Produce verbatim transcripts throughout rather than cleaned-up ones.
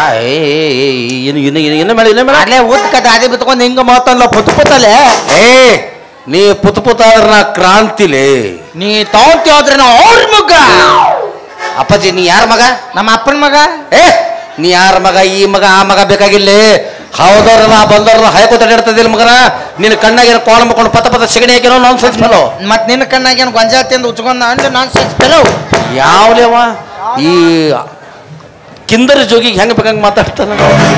ಇನ್ನು ಇನ್ನು ಇನ್ನು ಮೇಲೆ ಇನ್ನ ಮೇಲೆ ಅಲ್ಲೇ ಊದ್ ಕತೆ ಅದೇ ಬಿತ್ಕೊಂಡು ಹಿಂಗ ಮಾತಲ್ಲ ಪುತ್ ಪುತ್ತಲೆ ಏ ನೀ ಪುತ್ ಪುತ್ತ ಆದ್ರೆ ನಾ ಕ್ರಾಂತಿಲೇ ನೀ ತಗೊಂತಿ ಹೋದ್ರೆ ನಾ ಅವ್ರ ಮಗ ಅಪ್ಪಾಜಿ ನೀ ಯಾರ ಮಗ ನಮ್ಮ ಅಪ್ಪನ ಮಗ ಏ ನೀ ಯಾರ ಮಗ ಈ ಮಗ ಆ ಮಗ ಬೇಕಾಗಿಲ್ಲ ಹೌದವ್ರಲ್ಲ ಬಂದವ್ರಲ್ಲ ಹಾಯ್ಕೋತ ಇರ್ತದಿಲ್ಲ ಮಗನ ನಿನ್ನ ಕಣ್ಣಾಗ ಕೋಳ ಮಕ್ಕೊಂಡು ಪತ ಪತ ಸಿಗಣಿ ಹಾಕಿನೋ ನಾನ್ ಸೆನ್ಸ್ ಫೆಲೋ ಮತ್ ನಿನ್ನ ಕಣ್ಣಾಗ ಏನು ಗೊಂಜಾಳ ತಿಂದು ಉಚ್ಕೊಂಡ ಅಂದ್ರೆ ನಾನ್ ಸೆನ್ಸ್ ಫೆಲೋ ಯಾವ್ಲೇವ ಈ ಕಿಂದರ ಜೋಗಿಗೆ ಹೆಂಗ ಬೇಕಂಗೆ ಮಾತಾಡ್ತಾನ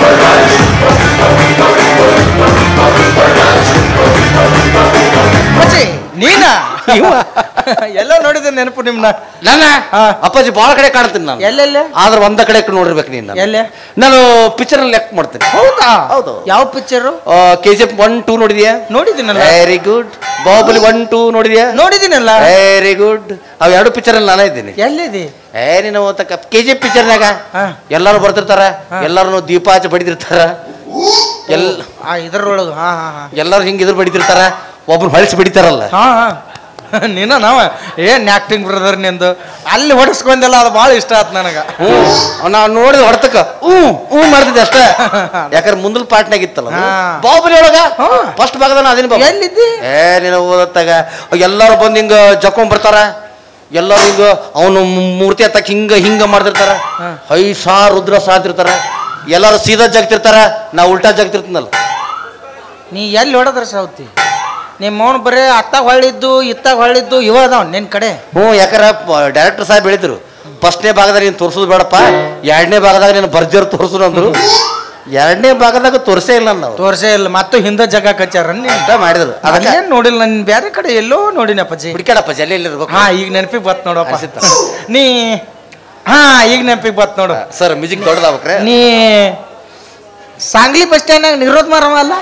ನೀನ ಎಲ್ಲೋ ನೋಡಿದ ನೆನಪು ನಿಮ್ನ ನನ್ನ ಅಪ್ಪಾಜಿ ಬಹಳ ಕಡೆ ಕಾಣ್ತೀನಿ ನಾನು ಎಲ್ಲೆಲ್ಲ ಆದ್ರೆ ಒಂದ ಕಡೆ ನೋಡಿರ್ಬೇಕು ನೀನು ಎಲ್ಲೇ ನಾನು ಪಿಕ್ಚರ್ ಲೆಕ್ಕ ಮಾಡ್ತೀನಿ ಹೌದಾ ಹೌದು ಯಾವ picture K G F one two ನೋಡಿದ್ಯಾ ನೋಡಿದ್ದೀನಲ್ಲ very good Baahubali one two ನೋಡಿದ್ಯಾ ನೋಡಿದ್ದೀನಲ್ಲ ವೆರಿ ಗುಡ್ ಅವ್ ಎರಡು ಪಿಕ್ಚರ್ ಅಲ್ಲಿ ನಾನೇ ಇದ್ದೀನಿ ಎಲ್ಲಿದೆ ಏ ನೀನು ಕೆ ಜಿ ಎಫ್ ಪಿಕ್ಚರ್ನಾಗ ಎಲ್ಲಾರು ಬರ್ತಿರ್ತಾರ ಎಲ್ಲಾರು ದೀಪ ಹಚ್ಚಿ ಬಡಿದಿರ್ತಾರ ಎಲ್ ಇದ್ರೊಳಗ ಹಾ ಹಾ ಎಲ್ಲಾರು ಹಿಂಗ ಇದ್ರ ಬಡಿತಿರ್ತಾರ ಒಬ್ರು ಹೊಳಿಸಿ ಬಿಡಿತಾರಲ್ಲ ಹಾ ನೀನ ನಾವ ಏನ್ ಆಕ್ಟಿಂಗ್ ಬ್ರದರ್ ನಿಂದು ಅಲ್ಲಿ ಹೊಡಸ್ಕೊಂಡೆಲ್ಲ ಅದು ಭಾಳ ಇಷ್ಟ ಆಯ್ತು ನನಗ ಹ್ಞೂ ನಾವು ನೋಡಿದ ಹೊಡ್ತಕ್ಕ ಹ್ಞೂ ಹ್ಞೂ ಮಾಡ್ತಿದ್ದೆ ಅಷ್ಟೇ ಯಾಕಂದ್ರೆ ಮುಂದಲ್ ಪಾಟ್ನಾಗ ಇತ್ತಲ್ಲ ಬಾಹುಬಲಿ ಒಳಗ ಫಸ್ಟ್ ಭಾಗದ ಅದೇನು ಎಲ್ಲಿದ್ದಿ ಏ ನೀನು ಓದತ್ತಾಗ ಎಲ್ಲಾರು ಬಂದು ಹಿಂಗ ಜಕ್ಕೊಂಡ್ ಬರ್ತಾರ ಎಲ್ಲಾರು ಹಿಂಗ ಅವನು ಮೂರ್ತಿ ಹತ್ತಕ್ ಹಿಂಗ ಹಿಂಗ ಮಾಡ್ತಿರ್ತಾರ ಹೈ ಸಾ ರುದ್ರ ಸಾತಿರ್ತಾರ ಎಲ್ಲಾರು ಸೀದಾ ಜಗ್ತಿರ್ತಾರ ನಾ ಉಲ್ಟಾ ಜಗ್ತಿರ್ತೀನಲ್ಲ ನೀ ಎಲ್ಲಿ ಹೊಡದ್ರ ಸಾವ್ತಿ ನಿಮ್ಮ ಮೌನ ಬರೇ ಅತ್ತಾಗ ಹೊಳ್ಳಿದ್ದು ಇತ್ತಾಗ ಹೊಳ್ಳಿದ್ದು ಇವ ಅದಾವ ನಿನ್ ಕಡೆ ಹ್ಞೂ ಯಾಕಂದ್ರೆ ಡೈರೆಕ್ಟರ್ ಸಾಹೇಬ್ ಹೇಳಿದ್ರು ಫಸ್ಟ್ನೇ ಭಾಗದಾಗ ನೀನು ತೋರಿಸೋದು ಬೇಡಪ್ಪ ಎರಡನೇ ಭಾಗದಾಗ ನೀನು ಬರ್ಜರ್ ತೋರಿಸೋದು ಅಂದ್ರು ಎರಡನೇ ಭಾಗದಾಗ ತೋರಿಸೇ ಇಲ್ಲ ನಾವು ತೋರಿಸೇ ಇಲ್ಲ ಮತ್ತು ಹಿಂದೆ ಜಗ ಕಚ್ಚಾರ ಇಷ್ಟ ಮಾಡಿದ್ರು ಅದನ್ನೇನು ನೋಡಿಲ್ಲ ನಾನು ಬೇರೆ ಕಡೆ ಎಲ್ಲೋ ನೋಡಿನಪ್ಪಾಜಿ ಹುಡುಕಾಡಪ್ಪ ಜಲ್ಲಿ ಇರ್ಬೇಕು ಹಾ ಈಗ ನೆನಪಿಗೆ ಬತ್ ನೋಡಪ್ಪ ನೀ ಹಾ ಈಗ ನೆನಪಿಗೆ ಬತ್ ನೋಡು ಸರ್ ಮ್ಯೂಸಿಕ್ ದೊಡ್ಡದಾಗ್ರೆ ನೀ ಸಾಂಗ್ಲಿ ಬಸ್ ಸ್ಟ್ಯಾಂಡ್ನಾಗ ನಿರೋಧ ಮಾರವ ಅಲ್ಲ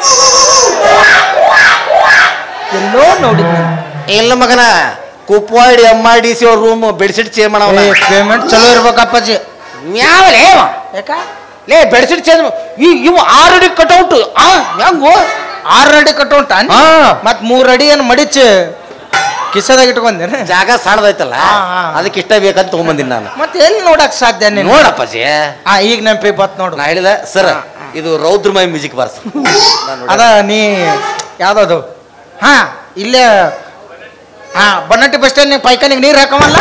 ಎಲ್ಲೋ ನೋಡಿದ್ ಇಲ್ಲ ಮಗನ Kupwadi M I D C ಅವ್ರ ರೂಮ್ ಬೆಡ್ಶೀಟ್ ಚೇಂಜ್ ಮಾಡವ ಪೇಮೆಂಟ್ ಚಲೋ ಇರ್ಬೇಕಪ್ಪಾಜಿ ಯಾವಲೇ ಯಾಕ ಲೇ ಬೆಡ್ಶೀಟ್ ಚೇಂಜ್ ಇವು ಆರು ಅಡಿ ಕಟ್ಔಟ್ ಹೆಂಗು ಆರು ಅಡಿ ಕಟ್ಔಟ್ ಮತ್ ಮೂರ್ ಅಡಿ ಏನು ಮಡಿಚ್ ಕಿಸದಾಗ ಇಟ್ಕೊಂಡೇನೆ ಜಾಗ ಸಣ್ಣದೈತಲ್ಲ ಅದಕ್ಕೆ ಇಷ್ಟ ಬೇಕಂತ ತಗೊಂಬಂದಿನಿ ನಾನು ಮತ್ತೆ ಎಲ್ಲಿ ನೋಡಕ್ ಸಾಧ್ಯ ನೋಡಪ್ಪಾಜಿ ಹಾ ಈಗ ನೆನಪಿ ಬತ್ ನೋಡು ನಾ ಹೇಳಿದ ಸರ್ ಇದು ರೌದ್ರಮಯ ಮ್ಯೂಸಿಕ್ ಬಾರ್ಸ್ ಅದ ನೀ ಯಾವ್ದದು ಹಾ ಇಲ್ಲೇ ಹಾ ಬನ್ನಟ್ಟಿ ಬಸ್ ಸ್ಟ್ಯಾಂಡ್ ಪೈಖಾನಿಗೆ ನೀರು ಹಾಕಮಲ್ಲ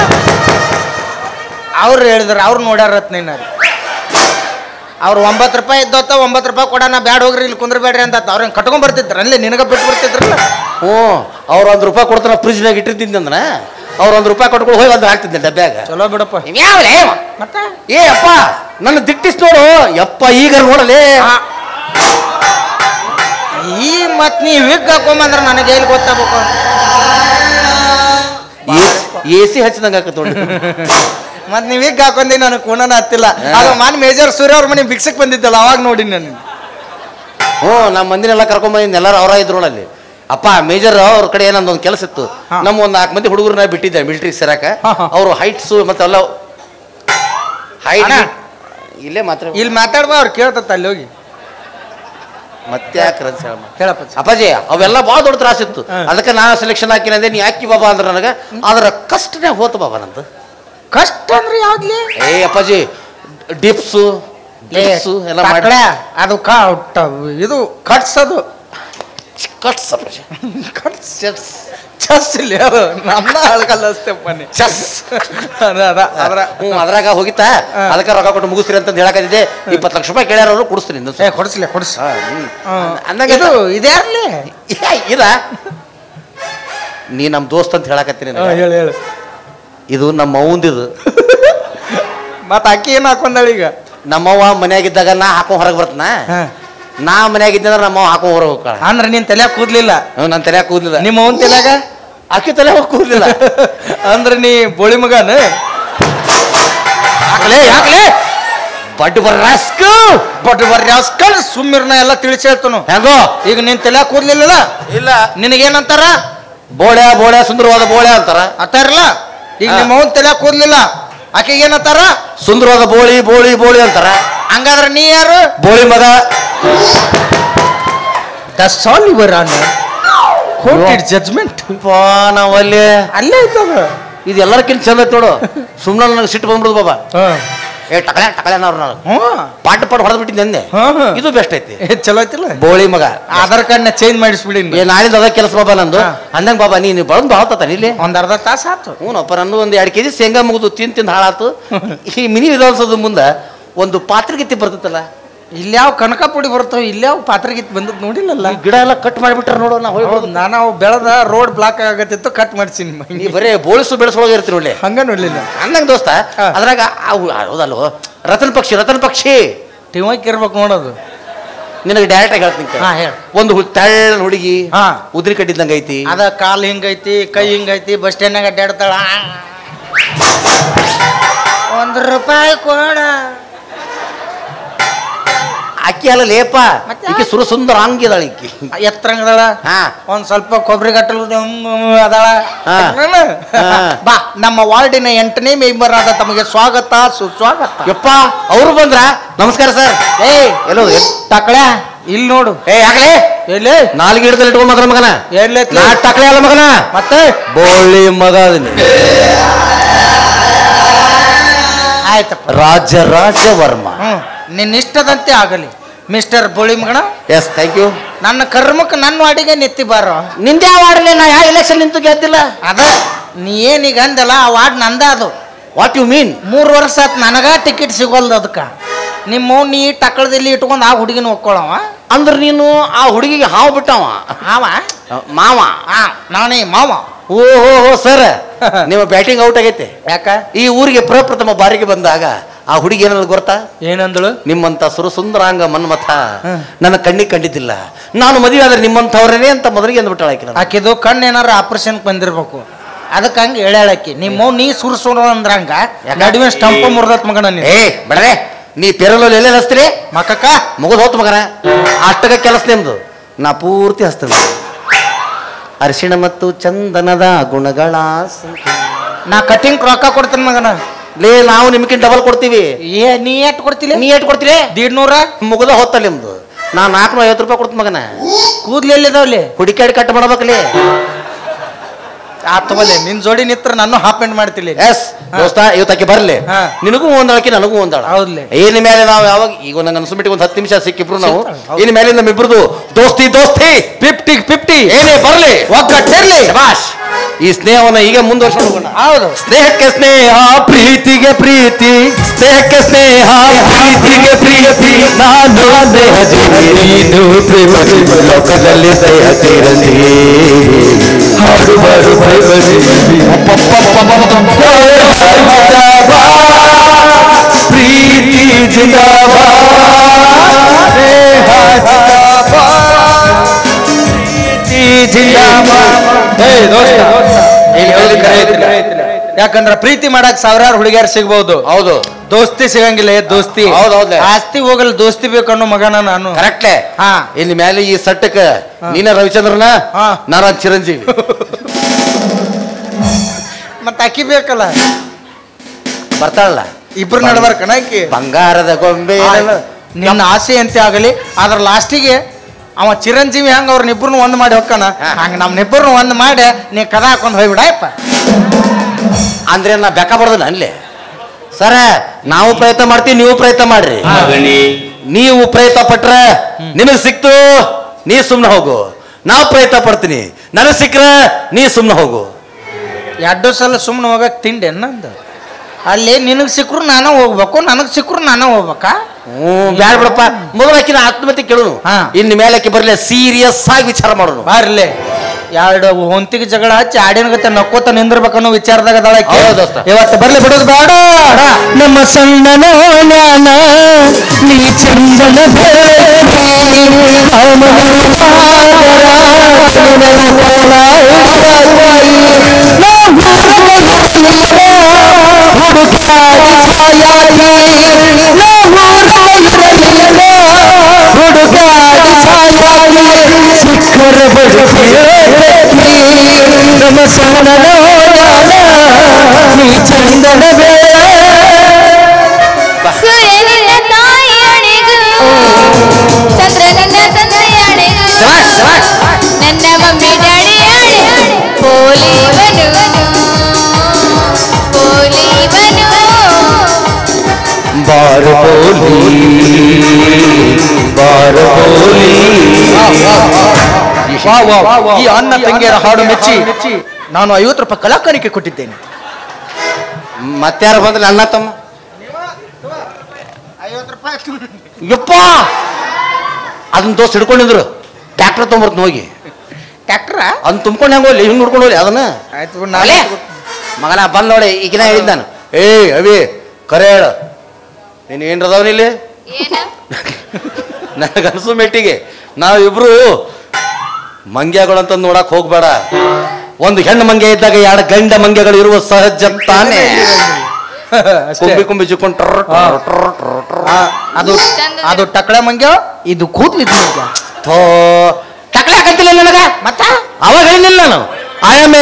ಅವ್ರು ಹೇಳಿದ್ರು ಅವ್ರು ನೋಡ್ಯಾರತ್ ನೀನು ಅವ್ರು ಒಂಬತ್ತು ರೂಪಾಯಿ ಇದ್ದತ್ತ ಒಂಬತ್ತು ರೂಪಾಯಿ ಕೊಡೋಣ ಬ್ಯಾಡ ಹೋಗ್ರಿ ಇಲ್ಲಿ ಕುಂದ್ರಬೇಡ್ರಿ ಅಂತ ಅವ್ರ ಕಟ್ಕೊಂಡ್ ಬರ್ತಿದ್ರು ಅಲ್ಲಿ ನಿನಗ ಬಿಟ್ಟು ಬರ್ತಿದ್ರಲ್ಲ ಹ್ಞೂ ಅವ್ರು ಒಂದು ರೂಪಾಯಿ ಕೊಡ್ತಾರ ಫ್ರಿಜ್ನಾಗ ಇಟ್ಟಿರ್ತಿದ್ದೆ ಅಂದನ ಅವ್ರು ಒಂದು ರೂಪಾಯಿ ಕೊಟ್ಕೊಂಡು ಹೋಗಿ ಒಂದು ಹಾಕ್ತಿದ್ದೆ ಡಬ್ಬ್ಯಾಗ ಚಲೋ ಬಿಡಪ್ಪ ಯಾವಲೇ ಮತ್ತೆ ಏ ಅಪ್ಪ ನನ್ನ ದಿಟ್ಟಿಸ್ ನೋಡು ಯಪ್ಪ ಈಗ ನೋಡಲೇ ಈ ಮತ್ ನೀ ವಿಗ್ ಹಾಕೊಂಬಂದ್ರ ನನಗೆ ಎಲ್ಲಿ ಗೊತ್ತಾಗಬೇಕು ಎ ಸಿ ಹಚ್ಚಿದಂಗ ಹಾಕತ್ತೋಡಿ ಮತ್ ನೀವ್ ವಿಗ್ ಹಾಕೊಂಡಿ ನನಗೆ ಕೂಣನ ಹತ್ತಿಲ್ಲ ಆಗ ಮಾನ್ ಮೇಜರ್ ಸೂರ್ಯ ಅವ್ರ ಮನೆ ಬಿಕ್ಸಕ್ ಬಂದಿದ್ದಲ್ಲ ಅವಾಗ ನೋಡಿ ನಾನು ಹ್ಞೂ ನಮ್ಮ ಮಂದಿನೆಲ್ಲ ಕರ್ಕೊಂಬಂದಿದ್ದು ಎಲ್ಲರೂ ಅವರ ಇದ್ರು ಅಲ್ಲಿ ಅಪ್ಪ ಮೇಜರ್ ಅವ್ರ ಕಡೆ ಏನಂದ ಒಂದು ಕೆಲಸ ಇತ್ತು ನಮ್ಮ ಒಂದು ನಾಲ್ಕು ಮಂದಿ ಹುಡುಗರನ್ನ ಬಿಟ್ಟಿದ್ದೆ ಮಿಲಿಟರಿ ಸೇರಾಕ ಅವರು ಹೈಟ್ಸು ಮತ್ತೆಲ್ಲ ಹೈಟ್ ಇಲ್ಲೇ ಮಾತ್ರ ಇಲ್ಲಿ ಮಾತಾಡ್ಬಾ ಅವ್ರು ಕೇಳ್ತತ್ತ ಅಲ್ಲಿ ಹೋಗಿ ಮತ್ತೆ ಯಾಕೆ ಹೇಳಪ್ಪ ಅಪ್ಪಾಜಿ ಅವೆಲ್ಲ ಭಾಳ ದೊಡ್ಡ ತ್ರಾಸಿತ್ತು ಅದಕ್ಕೆ ನಾ ಸೆಲೆಕ್ಷನ್ ಹಾಕಿನಂದೆ ನೀ ಹಾಕಿ ಬಾಬಾ ಅಂದ್ರೆ ನನಗೆ ಆದ್ರೆ ಕಷ್ಟನೇ ಹೋತು ಬಾಬಾ ನಂದು ಕಷ್ಟ ಅಂದ್ರೆ ಯಾವ್ದ್ಲಿ ಏ ಅಪ್ಪಾಜಿ ಡಿಪ್ಸು ಡಿಪ್ಸು ಎಲ್ಲ ಮಾಡಿ ಅದು ಇದು ಕಟ್ಸದು ಕಟ್ಸ್ ಕಟ್ಸ್ ಚಸ್ ಇಲ್ಲಿ ನಮ್ನ ಅಳ್ಕಲ್ಲ ಅಷ್ಟೇಪ್ಪ ನೀ ಚಸ್ ಅದ್ರ ಹ್ಞೂ ಅದ್ರಾಗ ಹೋಗಿತ್ತಾ ಅದಕ್ಕೆ ರೊಕ್ಕ ಕೊಟ್ಟು ಮುಗಿಸ್ರಿ ಅಂತ ಹೇಳಕ್ಕಾಗಿದೆ ಇಪ್ಪತ್ತು ಲಕ್ಷ ರೂಪಾಯಿ ಕೇಳ್ಯಾರ ಅವರು ಕೊಡಿಸ್ತೀನಿ ಏ ಕೊಡಿಸ್ಲಿ ಕೊಡಿಸ್ ಅಂದಾಗ ಇದು ಇದ್ಯಾರ್ಲಿ ಇಲ್ಲ ನೀ ನಮ್ಮ ದೋಸ್ತ್ ಅಂತ ಹೇಳಕತ್ತೀನಿ ಹೇಳು ಹೇಳು ಇದು ನಮ್ಮ ಅವಂದಿದು ಮತ್ತ ಅಕ್ಕಿ ಏನ್ ಹಾಕೊಂಡಾಳ ಈಗ ನಮ್ಮವ್ವ ಮನ್ಯಾಗಿದ್ದಾಗ ನಾ ಹಾಕೊಂಡ್ ಹೊರಗೆ ಬರ್ತನ ನಾ ಮನ್ಯಾಗಿದ್ದ ಅಂದ್ರೆ ನಮ್ಮವ್ವ ಹಾಕೊಂಡ್ ಹೊರಗೆ ಹೋಗ್ತಾಳ ಅಂದ್ರೆ ನೀನ್ ತಲೆಯಾಗ ಕೂದ್ಲಿಲ್ಲ ನನ್ನ ತಲೆಯಾಗ ಕೂದ್ಲಿಲ್ಲ ನಿಮ್ಮ ಅವನ್ ತಲೆಯಾಗ ಅಕ್ಕಿ ತಲೆ ಹೋಗಿ ಕೂದ್ಲಿಲ್ಲ ಅಂದ್ರೆ ನೀ ಬೋಳಿ ಮಗನ ಯಾಕಲೇ ಯಾಕಲೇ ಬಡ್ ಬರ್ರಾಸ್ಕ ಬಡ್ ಬರ್ರಾಸ್ಕಲ್ ಸುಮ್ಮಿರ್ನ ಎಲ್ಲ ತಿಳಿಸಿ ಹೇಳ್ತಾನು ಹೆಂಗೋ ಈಗ ನಿನ್ ತಲೆಯಾಗ ಕೂದ್ಲಿಲ್ಲ ಇಲ್ಲ ನಿನಗೇನಂತಾರ ಬೋಳೆ ಬೋಳೆ ಸುಂದರವಾದ ಬೋಳೆ ಅಂತಾರ ಅತ್ತಾರಲ್ಲ ಈಗ ನಿಮ್ಮ ಅವನ್ ತಲೆಯಾಗ ಕೂದ್ಲಿಲ್ಲ ಆಕೆಗೆ ಏನಂತಾರ ಸುಂದರವಾದ ಬೋಳಿ ಬೋಳಿ ಬೋಳಿ ಅಂತಾರ ಹಂಗಾದ್ರೆ ನೀ ಯಾರು ಬೋಳಿ ಮಗ ದಟ್ಸ್ ಆಲ್ ಯುವರ್ ಆನರ್ ಕೋರ್ಟೆಡ್ ಜಡ್ಜ್ಮೆಂಟ್ ಪಾ ನಾವಲ್ಲಿ ಅಲ್ಲೇ ಐತದ ಇದು ಎಲ್ಲರಕ್ಕಿಂತ ಚಂದ ಐತೆ ನೋಡು ಸುಮ್ಮನೆ ನನಗೆ ಸಿಟ್ಟು ಬಂದ್ಬಿಡುದು ಬಾಬಾ ಏ ಟಕಳೆ ಟಕಳೆ ಅನ್ನೋರು ನಾನು ಹ್ಞೂ ಪಾಟ್ ಪಾಟ್ ಹೊಡೆದ್ ಬಿಟ್ಟಿದ್ದೆ ಅಂದೆ ಹ್ಞೂ ಇದು ಬೆಸ್ಟ್ ಐತಿ ಏ ಚಲೋ ಐತಿಲ್ಲ ಬೋಳಿ ಮಗ ಆಧಾರ್ ಕಾರ್ಡ್ನ ಚೇಂಜ್ ಮಾಡಿಸ್ಬಿಡಿ ಏ ನಾಳಿಂದ ಅದ ಕೆಲಸ ಬಾಬಾ ನಂದು ಅಂದಂಗ ಬಾಬಾ ನೀನು ಬಳದ್ ಬಾಳ್ತಾನ ಇಲ್ಲಿ ಒಂದ್ ಅರ್ಧ ತಾಸು ಆತು ಹ್ಞೂನಪ್ಪ ನಂದು ಒಂದು ಎರಡು ಕೆಜಿ ಶೇಂಗಾ ಮುಗಿದು ತಿಂದು ತಿಂದು ಹಾಳಾತು ಈ ಮಿನಿ ವಿಧಾನಸೌಧದ ಮುಂದೆ ಒಂದು ಪಾತ್ರಗಿತ್ತಿ ಬರ್ತೈತಲ್ಲ ಇಲ್ಯಾವ ಕನಕ ಪುಡಿ ಬರ್ತಾವ ಇಲ್ಯಾವ ಪಾತ್ರಗಿತ್ ಬಂದದ್ ನೋಡಿಲ್ಲಲ್ಲ ಈ ಗಿಡ ಎಲ್ಲ ಕಟ್ ಮಾಡಿಬಿಟ್ರ ನೋಡು ನಾ ಹೋಗಿ ಹೌದು ನಾನು ಅವು ಬೆಳೆದ ರೋಡ್ ಬ್ಲಾಕ್ ಆಗತ್ತಿತ್ತು ಕಟ್ ಮಾಡ್ಸೀನಿ ನೀ ಬರೇ ಬೋಳಿಸು ಬೆಳೆಸೋಗಿ ಇರ್ತೀರಿ ಒಳ್ಳೆ ಹಂಗ ನೋಡ್ಲಿಲ್ಲ ಅಂದಂಗ ದೋಸ್ತ ಅದ್ರಾಗ ಅವು ಹೌದಲ್ವ ರತನ್ ಪಕ್ಷಿ ರತನ್ ಪಕ್ಷಿ ಟಿವಕ್ ಇರ್ಬೇಕು ನೋಡೋದು ನಿನಗೆ ಡೈರೆಕ್ಟ್ ಆಗಿ ಹೇಳ್ತೀನಿ ಹಾ ಹೇಳ ಒಂದು ತೆಳ್ಳ ಹುಡುಗಿ ಹಾ ಉದ್ರಿ ಕಟ್ಟಿದ್ದಂಗ ಐತಿ ಅದ ಕಾಲ್ ಹಿಂಗೈತಿ ಕೈ ಹಿಂಗೈತಿ ಬಸ್ ಸ್ಟ್ಯಾಂಡ್ನಾಗ ಅಡ್ಡಾಡ್ತಾಳ ಒಂದ್ ರೂಪಾಯಿ ಕೊಡ ಅಕ್ಕಿ ಅಲ್ಲ ಲೇಪ ಈಕೆ ಸುರ ಸುಂದರ ಅಂಗಿದಾಳ ಈಕಿ ಎತ್ತರಂಗದಾಳ ಹಾ ಒಂದ್ ಸ್ವಲ್ಪ ಕೊಬ್ಬರಿ ಗಟ್ಟಲು ಅದಾಳ ಹಾ. ಬಾ ನಮ್ಮ ವಾರ್ಡಿನ ಎಂಟನೇ ಮೆಂಬರ್ ಆದ ತಮಗೆ ಸ್ವಾಗತ ಸುಸ್ವಾಗತ ಯಪ್ಪ ಅವ್ರು ಬಂದ್ರ ನಮಸ್ಕಾರ ಸರ್ ಏ ಎಲ್ಲೋ ಟಕಳೆ ಇಲ್ಲಿ ನೋಡು ಏ ಯಾಕಲೇ ಎಲ್ಲಿ ನಾಲ್ಕು ಹಿಡ್ದಲ್ಲಿ ಇಟ್ಕೊಂಡ್ ಮಗನ ಮಗನ ಎಲ್ಲಿ ನಾ ಟಕಳೆ ಅಲ್ಲ ಮಗನ ಮತ್ತೆ ಬೋಳಿ ಮಗ ಅದನ್ನ ಆಯ್ತಪ್ಪ ರಾಜ ರಾಜ ವರ್ಮ ಹ್ಮ್ ನಿನ್ನ ಇಷ್ಟದಂತೆ ಆಗಲಿ ಮಿಸ್ಟರ್ ಬೋಳಿ ಮಗನ ಎಸ್ ಥ್ಯಾಂಕ್ ಯು ನನ್ನ ಕರ್ಮಕ್ಕೆ ನನ್ನ ವಾಡಿಗೆ ನೆತ್ತಿ ಬಾರೋ ನಿಂದೆ ಯಾವ ವಾರ್ಡ್ಲಿ ನಾ ಯಾವ ಎಲೆಕ್ಷನ್ ನಿಂತು ಗೆದ್ದಿಲ್ಲ ಅದ ನೀ ಏನೀಗ ಅಂದಲ್ಲ ಆ ವಾರ್ಡ್ ನಂದ ಅದು ವಾಟ್ ಯು ಮೀನ್ ಮೂರು ವರ್ಷ ಆತ್ ನನಗ ಟಿಕೆಟ್ ಸಿಗೋಲ್ದು ಅದಕ್ಕೆ ನಿಮ್ಮ ನೀ ಟಕ್ಕಳದಲ್ಲಿ ಇಟ್ಕೊಂಡು ಆ ಹುಡುಗಿನ ಒಕ್ಕೊಳವ ಅಂದ್ರೆ ನೀನು ಆ ಹುಡುಗಿಗೆ ಹಾವು ಬಿಟ್ಟವ ಹಾವ ಮಾವ ಹಾ ನಾನೇ ಮಾವ ಓ ಹೋ ಹೋ ಸರ್ ನಿಮ್ಮ ಬ್ಯಾಟಿಂಗ್ ಔಟ್ ಆಗೈತೆ ಯಾಕ ಈ ಊರಿಗೆ ಪ್ರಪ್ರಥಮ ಬಾರಿಗೆ ಬಂದಾಗ ಆ ಹುಡುಗಿ ಏನಲ್ಲ ಗೊತ್ತಾ ಏನಂದಳು ನಿಮ್ಮಂತ ಸುರಸುಂದರಾಂಗ ಮನ್ಮಥ ನನ್ನ ಕಣ್ಣಿಗೆ ಕಂಡಿದ್ದಿಲ್ಲ ನಾನು ಮದುವೆ ಆದ್ರೆ ನಿಮ್ಮಂಥವ್ರೇ ಅಂತ ಮೊದಲಿಗೆ ಅಂದ್ಬಿಟ್ಟಾಳ ಆಕೆ ಆಕಿದು ಕಣ್ಣು ಏನಾರ ಆಪರೇಷನ್ ಬಂದಿರ್ಬೇಕು ಅದಕ್ಕೆ ಹಂಗೆ ಹೇಳಾಕಿ ನಿಮ್ಮ ನೀ ಸುರ್ಸುರು ಅಂದ್ರಂಗ ನಡುವೆ ಸ್ಟಂಪ ಮುರ್ದತ್ ಮಗನ ನೀ ಏ ಬೇಡರೆ ನೀ ಪೆರಲಲ್ಲಿ ಎಲ್ಲೇ ಹಸ್ತೀರಿ ಮಕ್ಕಕ್ಕ ಮುಗಿದು ಹೋತ್ ಮಗನ ಅಷ್ಟಗ ಕೆಲಸ ನಿಮ್ದು ನಾ ಪೂರ್ತಿ ಹಸ್ತೇನೆ ಅರಿಶಿಣ ಮತ್ತು ಚಂದನದ ಗುಣಗಳ ನಾ ಕಟಿಂಗ್ ರೊಕ್ಕ ಕೊಡ್ತೇನೆ ಮಗನ ಲೇ ನಾವು ನಿಮ್ಗಿಂತ ಡಬಲ್ ಕೊಡ್ತೀವಿ ಏ ನೀ ಎಟ್ ಕೊಡ್ತಿಲ್ಲ ನೀ ಎಷ್ಟು ಕೊಡ್ತೀರಿ ದೀಡ್ನೂರ ಮುಗಿದ ಹೊತ್ತಲ್ಲ ನಿಮ್ದು ನಾ ನಾಲ್ಕುನೂರ ಐವತ್ತು ರೂಪಾಯಿ ಕೊಡ್ತೀನಿ ಮಗನ ಕೂದ್ಲು ಎಲ್ಲಿದಾವ್ಲಿ ಹುಡುಕಾಡಿ ಕಟ್ ಮಾಡ್ಬೇಕಲ್ಲಿ ಆತವಲೆ ನಿನ್ ಜೋಡಿ ನಿತ್ರ ನಾನು ಹಾಫ್ ಎಂಡ್ ಮಾಡ್ತಿಲ್ಲ ಎಸ್ ದೋಸ್ತ ಇವತ್ತಕ್ಕೆ ಬರ್ಲಿ ಹಾ. ನಿನಗೂ ಒಂದಾಳಕಿ ನನಗೂ ಒಂದಾಳ ಹೌದ್ಲೆ ಏನ ಮೇಲೆ ನಾವು ಯಾವಾಗ ಈಗ ನನ್ನ ಅನ್ಸ್ಬಿಟ್ಟು ಒಂದು ಹತ್ತು ನಿಮಿಷ ಸಿಕ್ಕಿಬ್ರು ನಾವು ಸಿಗ್ತಾಳೆ, ಇನ್ ಮೇಲೆ ನಮ್ಮಿಬ್ರದು ದೋಸ್ತಿ ದೋಸ್ತಿ ಫಿಫ್ಟಿ ಫಿಫ್ಟಿ ಏನೇ ಬರ್ಲಿ ಒಗ್ಗಟ್ಟಿರ್ಲಿ ಶಬಾಷ್ ಈ ಸ್ನೇಹವನ್ನ ಈಗ ಮುಂದುವರ್ಸ್ಕೊಂಡು ಹೋಗೋಣ ಹೌದು ಸ್ನೇಹಕ್ಕೆ ಸ್ನೇಹ ಪ್ರೀತಿಗೆ ಪ್ರೀತಿ ಸ್ನೇಹಕ್ಕೆ ಸ್ನೇಹ ಪ್ರೀತಿಗೆ ಪ್ರೀತಿ ನಾನು ಸ್ನೇಹ ನೀನು ಪ್ರೇಮ ಲೋಕದಲ್ಲಿ ಸ್ನೇಹ ತೀರಲಿ ಹಾಡು ಬಾರು ಪ್ರೀತಿ ಜಿಂದಾಬಾದ್ ಯಾಕಂದ್ರ ಪ್ರೀತಿ ಮಾಡಕ್ ಸಾವಿರಾರು ಹುಡುಗಿಯರು ಸಿಗ್ಬಹುದು ಹೌದು ದೋಸ್ತಿ ಸಿಗಂಗಿಲ್ಲ ಏ ದೋಸ್ತಿ ಹೌದೌದ್ಲೆ. ಆಸ್ತಿ ಹೋಗಲ್ ದೋಸ್ತಿ ಬೇಕನ್ನೋ ಮಗನ ನಾನು ಕರೆಕ್ಟೇ ಹಾ ಇಲ್ಲಿ ಮೇಲೆ ಈ ಸಟ್ಟಕ್ಕ ನೀನ ರವಿಚಂದ್ರನ ಹಾ. ನಾನ ಚಿರಂಜೀವಿ ಮತ್ತ ಅಕ್ಕಿ ಬೇಕಲ್ಲ ಬರ್ತಾಳಲ್ಲ ಇಬ್ರು ನಡ್ಬಾರ್ಕನ ಅಕ್ಕಿ ಬಂಗಾರದ ಗೊಂಬೆ ನಿನ್ನ ಆಸೆ ಅಂತ ಆಗಲಿ ಅದ್ರ ಲಾಸ್ಟಿಗೆ ಅವ ಚಿರಂಜೀವಿ ಹಂಗ ಅವ್ರನ್ನಿಬ್ರು ಒಂದ್ ಮಾಡಿ ಹೊಕ್ಕನ ಹಂಗ ನಮ್ನಿಬ್ಬರನ್ನು ಒಂದ್ ಮಾಡಿ ನೀ ಕದ ಹಾಕೊಂಡ್ ಹೋಗ್ಬಿಡಪ್ಪ ಅಂದ್ರೆ ನಾ ಬೆಕ್ಕ ಬರೋದಿಲ್ಲ ಅನ್ಲಿ ಸರ ನಾವು ಪ್ರಯತ್ನ ಮಾಡ್ತೀವಿ ನೀವು ಪ್ರಯತ್ನ ಮಾಡ್ರಿ ನೀವು ಪ್ರಯತ್ನ ಪಟ್ರ ನಿನಗ್ ಸಿಕ್ತು ನೀ ಸುಮ್ನೆ ಹೋಗು ನಾವು ಪ್ರಯತ್ನ ಪಡ್ತೀನಿ ನನಗ್ ಸಿಕ್ಕ್ರ ನೀ ಸುಮ್ನೆ ಹೋಗು ಎರಡು ಸಲ ಸುಮ್ಮನೆ ಹೋಗಕ್ ತಿಂಡಿ ನಂದು ಅಲ್ಲಿ ನಿನಗ್ ಸಿಕ್ಕರು ನಾನು ಹೋಗ್ಬೇಕು ನನಗ್ ಸಿಕ್ಕರು ನಾನು ಹೋಗ್ಬೇಕಾ ಹ್ಮ್ ಬ್ಯಾಡ ಬಿಡಪ್ಪ ಮೊದಲಕ್ಕಿನ ಆತ್ಮಹತ್ಯೆ ಕೇಳೋನು ಹಾ. ಇನ್ನು ಮೇಲಕ್ಕೆ ಬರ್ಲಿ ಸೀರಿಯಸ್ ಆಗಿ ವಿಚಾರ ಮಾಡೋನು ಬಾರ್ಲೆ ಎರಡು ಹೊಂತಿಗೆ ಜಗಳ ಹಚ್ಚಿ ಆಡಿನ ಗತೆ ನಕ್ಕೋತ ನಿಂದಿರ್ಬೇಕನ್ನೋ ವಿಚಾರದಾಗ ಅದಾಳಕ್ಕೆ ಹೌದು ದೋಸ್ತ. ಇವತ್ತು ಬರ್ಲಿ ಬಿಡೋದು ಬೇಡ ನಮ್ಮ ಸಣ್ಣನ ಜ್ಞಾನ ನೀ ಚಂದನ ನಮ್ಮ ಸಣ್ಣನ ನೀ ಚಂದನ ಸೂರ್ಯನ ತಾಯಿಯಣಿಗೂ ಚಂದ್ರನ ತಂದೆಯಣಿಗೂ ನನ್ನ ಮಮ್ಮಿ ಡ್ಯಾಡಿಯಣಿ ಪೋಲಿವನು ಪೋಲಿವನು ಬಾರ ಬೋಲಿ ಬಾರ ಬೋಲಿ. ಈ ಅಣ್ಣ ತಂಗಿಯರ ಹಾಡು ಮೆಚ್ಚಿ ನಾನು ಐವತ್ತು ರೂಪಾಯಿ ಕಲಾಕಾರಿಕೆ ಕೊಟ್ಟಿದ್ದೇನೆ. ಮತ್ತಾರು ಬಂದ್ರೆ ಅಣ್ಣ ತಮ್ಮ ಐವತ್ತು ರೂಪಾಯಿ ಯಪ್ಪ ಅದನ್ನ ದೋಸ್ತ್ ಹಿಡ್ಕೊಂಡಿದ್ರು ಟ್ಯಾಕ್ಟರ್ ತೊಗೊಂಬರ್ತೀನಿ ಹೋಗಿ. ಟ್ಯಾಕ್ಟ್ರ ಅದನ್ನ ತುಂಬ್ಕೊಂಡು ಹೆಂಗೆ ಹೋಗ್ಲಿ ಹಿಂಗೆ ನೋಡ್ಕೊಂಡು ಹೋಗ್ಲಿ ಅದನ್ನ. ಆಯ್ತು ಮಗನ ಬಂದ್ ನೋಡಿ ಈಗಿನ ಹೇಳಿದ್ ನಾನು ಏಯ್ ಅವಿ ಕರೆ ಹೇಳು ನೀನು ಏನ್ರದವನ ಇಲ್ಲಿ ನನಗನ್ಸು ಮೆಟ್ಟಿಗೆ ನಾವಿಬ್ರು ಮಂಗ್ಯಗಳಂತ ನೋಡಕ್ ಹೋಗ್ಬೇಡ. ಒಂದು ಹೆಣ್ಣು ಮಂಗ್ಯ ಇದ್ದಾಗ ಎರಡು ಗಂಡ ಮಂಗ್ಯಗಳು ಇರುವ ಸಹಜ ತಾನೇ. ಕುಂಬಿ ಕುಂಬಿ ಚಿಕ್ಕೊಂಡು ಅದು ಅದು ಟಕಳೆ ಮಂಗ್ಯ ಇದು ಕೂದ್ಲಿದ್ ಮಂಗ್ಯ. ಥೋ ಟಕಳೆ ಹಾಕಂತಿಲ್ಲ ನನಗ ಮತ್ತ ಅವಾಗ ಹೇಳಿಲ್ಲ ನಾನು ಆಯಾಮೆ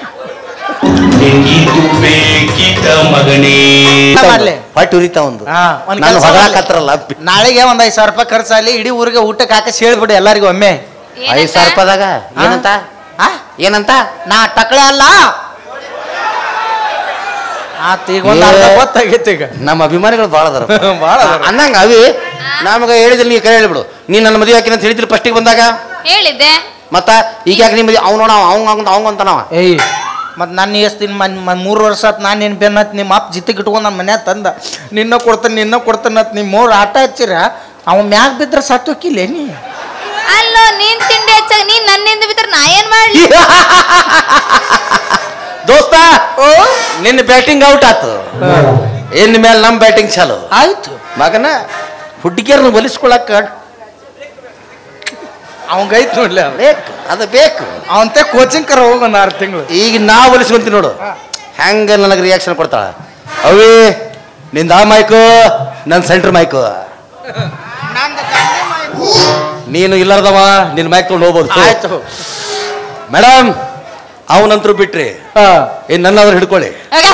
ಪಟ್ಟು ಉರಿತಾ ಒಂದು ನಾನು ಹೊಗಳಕತ್ರಲ್ಲ. ನಾಳೆಗೆ ಒಂದ್ ಐದು ಸಾವಿರ ರೂಪಾಯಿ ಖರ್ಚಾಲಿ ಇಡೀ ಊರಿಗೆ ಊಟಕ್ಕೆ ಹಾಕಿ ಹೇಳ್ಬಿಡಿ ಎಲ್ಲರಿಗೂ ಒಮ್ಮೆ. ಐದು ಸಾವಿರ ರೂಪಾಯಿದಾಗ ಏನಂತ ಏನಂತ ನಾ ಟಕಳೆ ಅಲ್ಲ ಆತ ಈಗ ಒಂದು ಅರ್ಧ ಗೊತ್ತಾಗೈತಿ. ಈಗ ನಮ್ಮ ಅಭಿಮಾನಿಗಳು ಭಾಳ ಅದಾರ ಭಾಳ ಅನ್ನಂಗ ಅವಿ ನಮಗ ಹೇಳಿದ್ರೆ ನೀ ಕರೆ ಹೇಳಿಬಿಡು. ನೀನ್ ನನ್ನ ಮದುವೆ ಹಾಕಿನ ಅಂತ ಹೇಳಿದ್ರು ಫಸ್ಟಿಗೆ ಬಂದಾಗ ಹೇಳಿದ್ದೆ. ಮತ್ತ ಈಗ ಯಾಕೆ ನಿಮ್ಮ ಅವ್ನು ನೋಡ ಅವಂಗ ಅವಂಗ ಅವಂಗ ಅಂತಾನವ. ಏಯ್ ಮತ್ ನಾನು ಎಷ್ಟು ದಿನ ಮನ್ ಮೂರು ವರ್ಷ ಆತ್ ನಾನು ಏನು ಬೆನ್ನ ಹತ್ ನಿಮ್ಮ ಅಪ್ಪ ಜಿತ್ತಿಗೆ ಇಟ್ಕೊಂಡು ನನ್ನ ಮನ್ಯಾಗ ತಂದ ನಿನ್ನ ಕೊಡ್ತಾನೆ ನಿನ್ನ ಕೊಡ್ತಾನೆ ಅಂತ ನಿಮ್ಮ ಮೂರು ಆಟ ಹಚ್ಚಿರ ಅವ ಮ್ಯಾಗ ಬಿದ್ರೆ ಸತ್ತೋಕಿಲ್ಲ ನೀ. ಅಲ್ಲೋ ನೀನ್ ತಿಂಡಿ ಹಚ್ಚಾಗ ನೀನ್ ನನ್ನಿಂದ ಬಿದ್ರೆ ನಾ ಏನ್ ಮಾಡ್ಲಿ ದೋಸ್ತ. ನಿನ್ನ ಬ್ಯಾಟಿಂಗ್ ಔಟ್ ಆತು, ಇನ್ ಮೇಲೆ ನಮ್ ಬ್ಯಾಟಿಂಗ್ ಚಾಲು ಆಯ್ತು. ಮಗನ ಹುಡುಗಿಯರನ್ನ ಒಲಿಸ್ಕೊಳಕ ಅವಂಗೈತ್ ನೋಡ್ಲಿ ಬೇಕು ಅದು ಬೇಕು. ಅವಂತೆ ಕೋಚಿಂಗ್ ಕರ ಹೋಗ ಒಂದು ಆರು ತಿಂಗಳು. ಈಗ ನಾ ಒಲಿಸ್ಕೊಂತೀನಿ ನೋಡು ಹೆಂಗ ನನಗೆ ರಿಯಾಕ್ಷನ್ ಕೊಡ್ತಾಳ. ಅವೇ ನಿಂದ ಆ ಮೈಕು ನನ್ನ ಸೆಂಟ್ರ್ ಮೈಕು. ನೀನು ಇಲ್ಲಾರ್ದವ ನಿನ್ನ ಮೈಕ್ ತೊಗೊಂಡು ಹೋಗ್ಬೋದು. ಆಯ್ತು ಮೇಡಮ್ ಅವನಂತರೂ ಬಿಟ್ರಿ ಏನ್ ನನ್ನಾದ್ರೂ ಹಿಡ್ಕೊಳ್ಳಿ.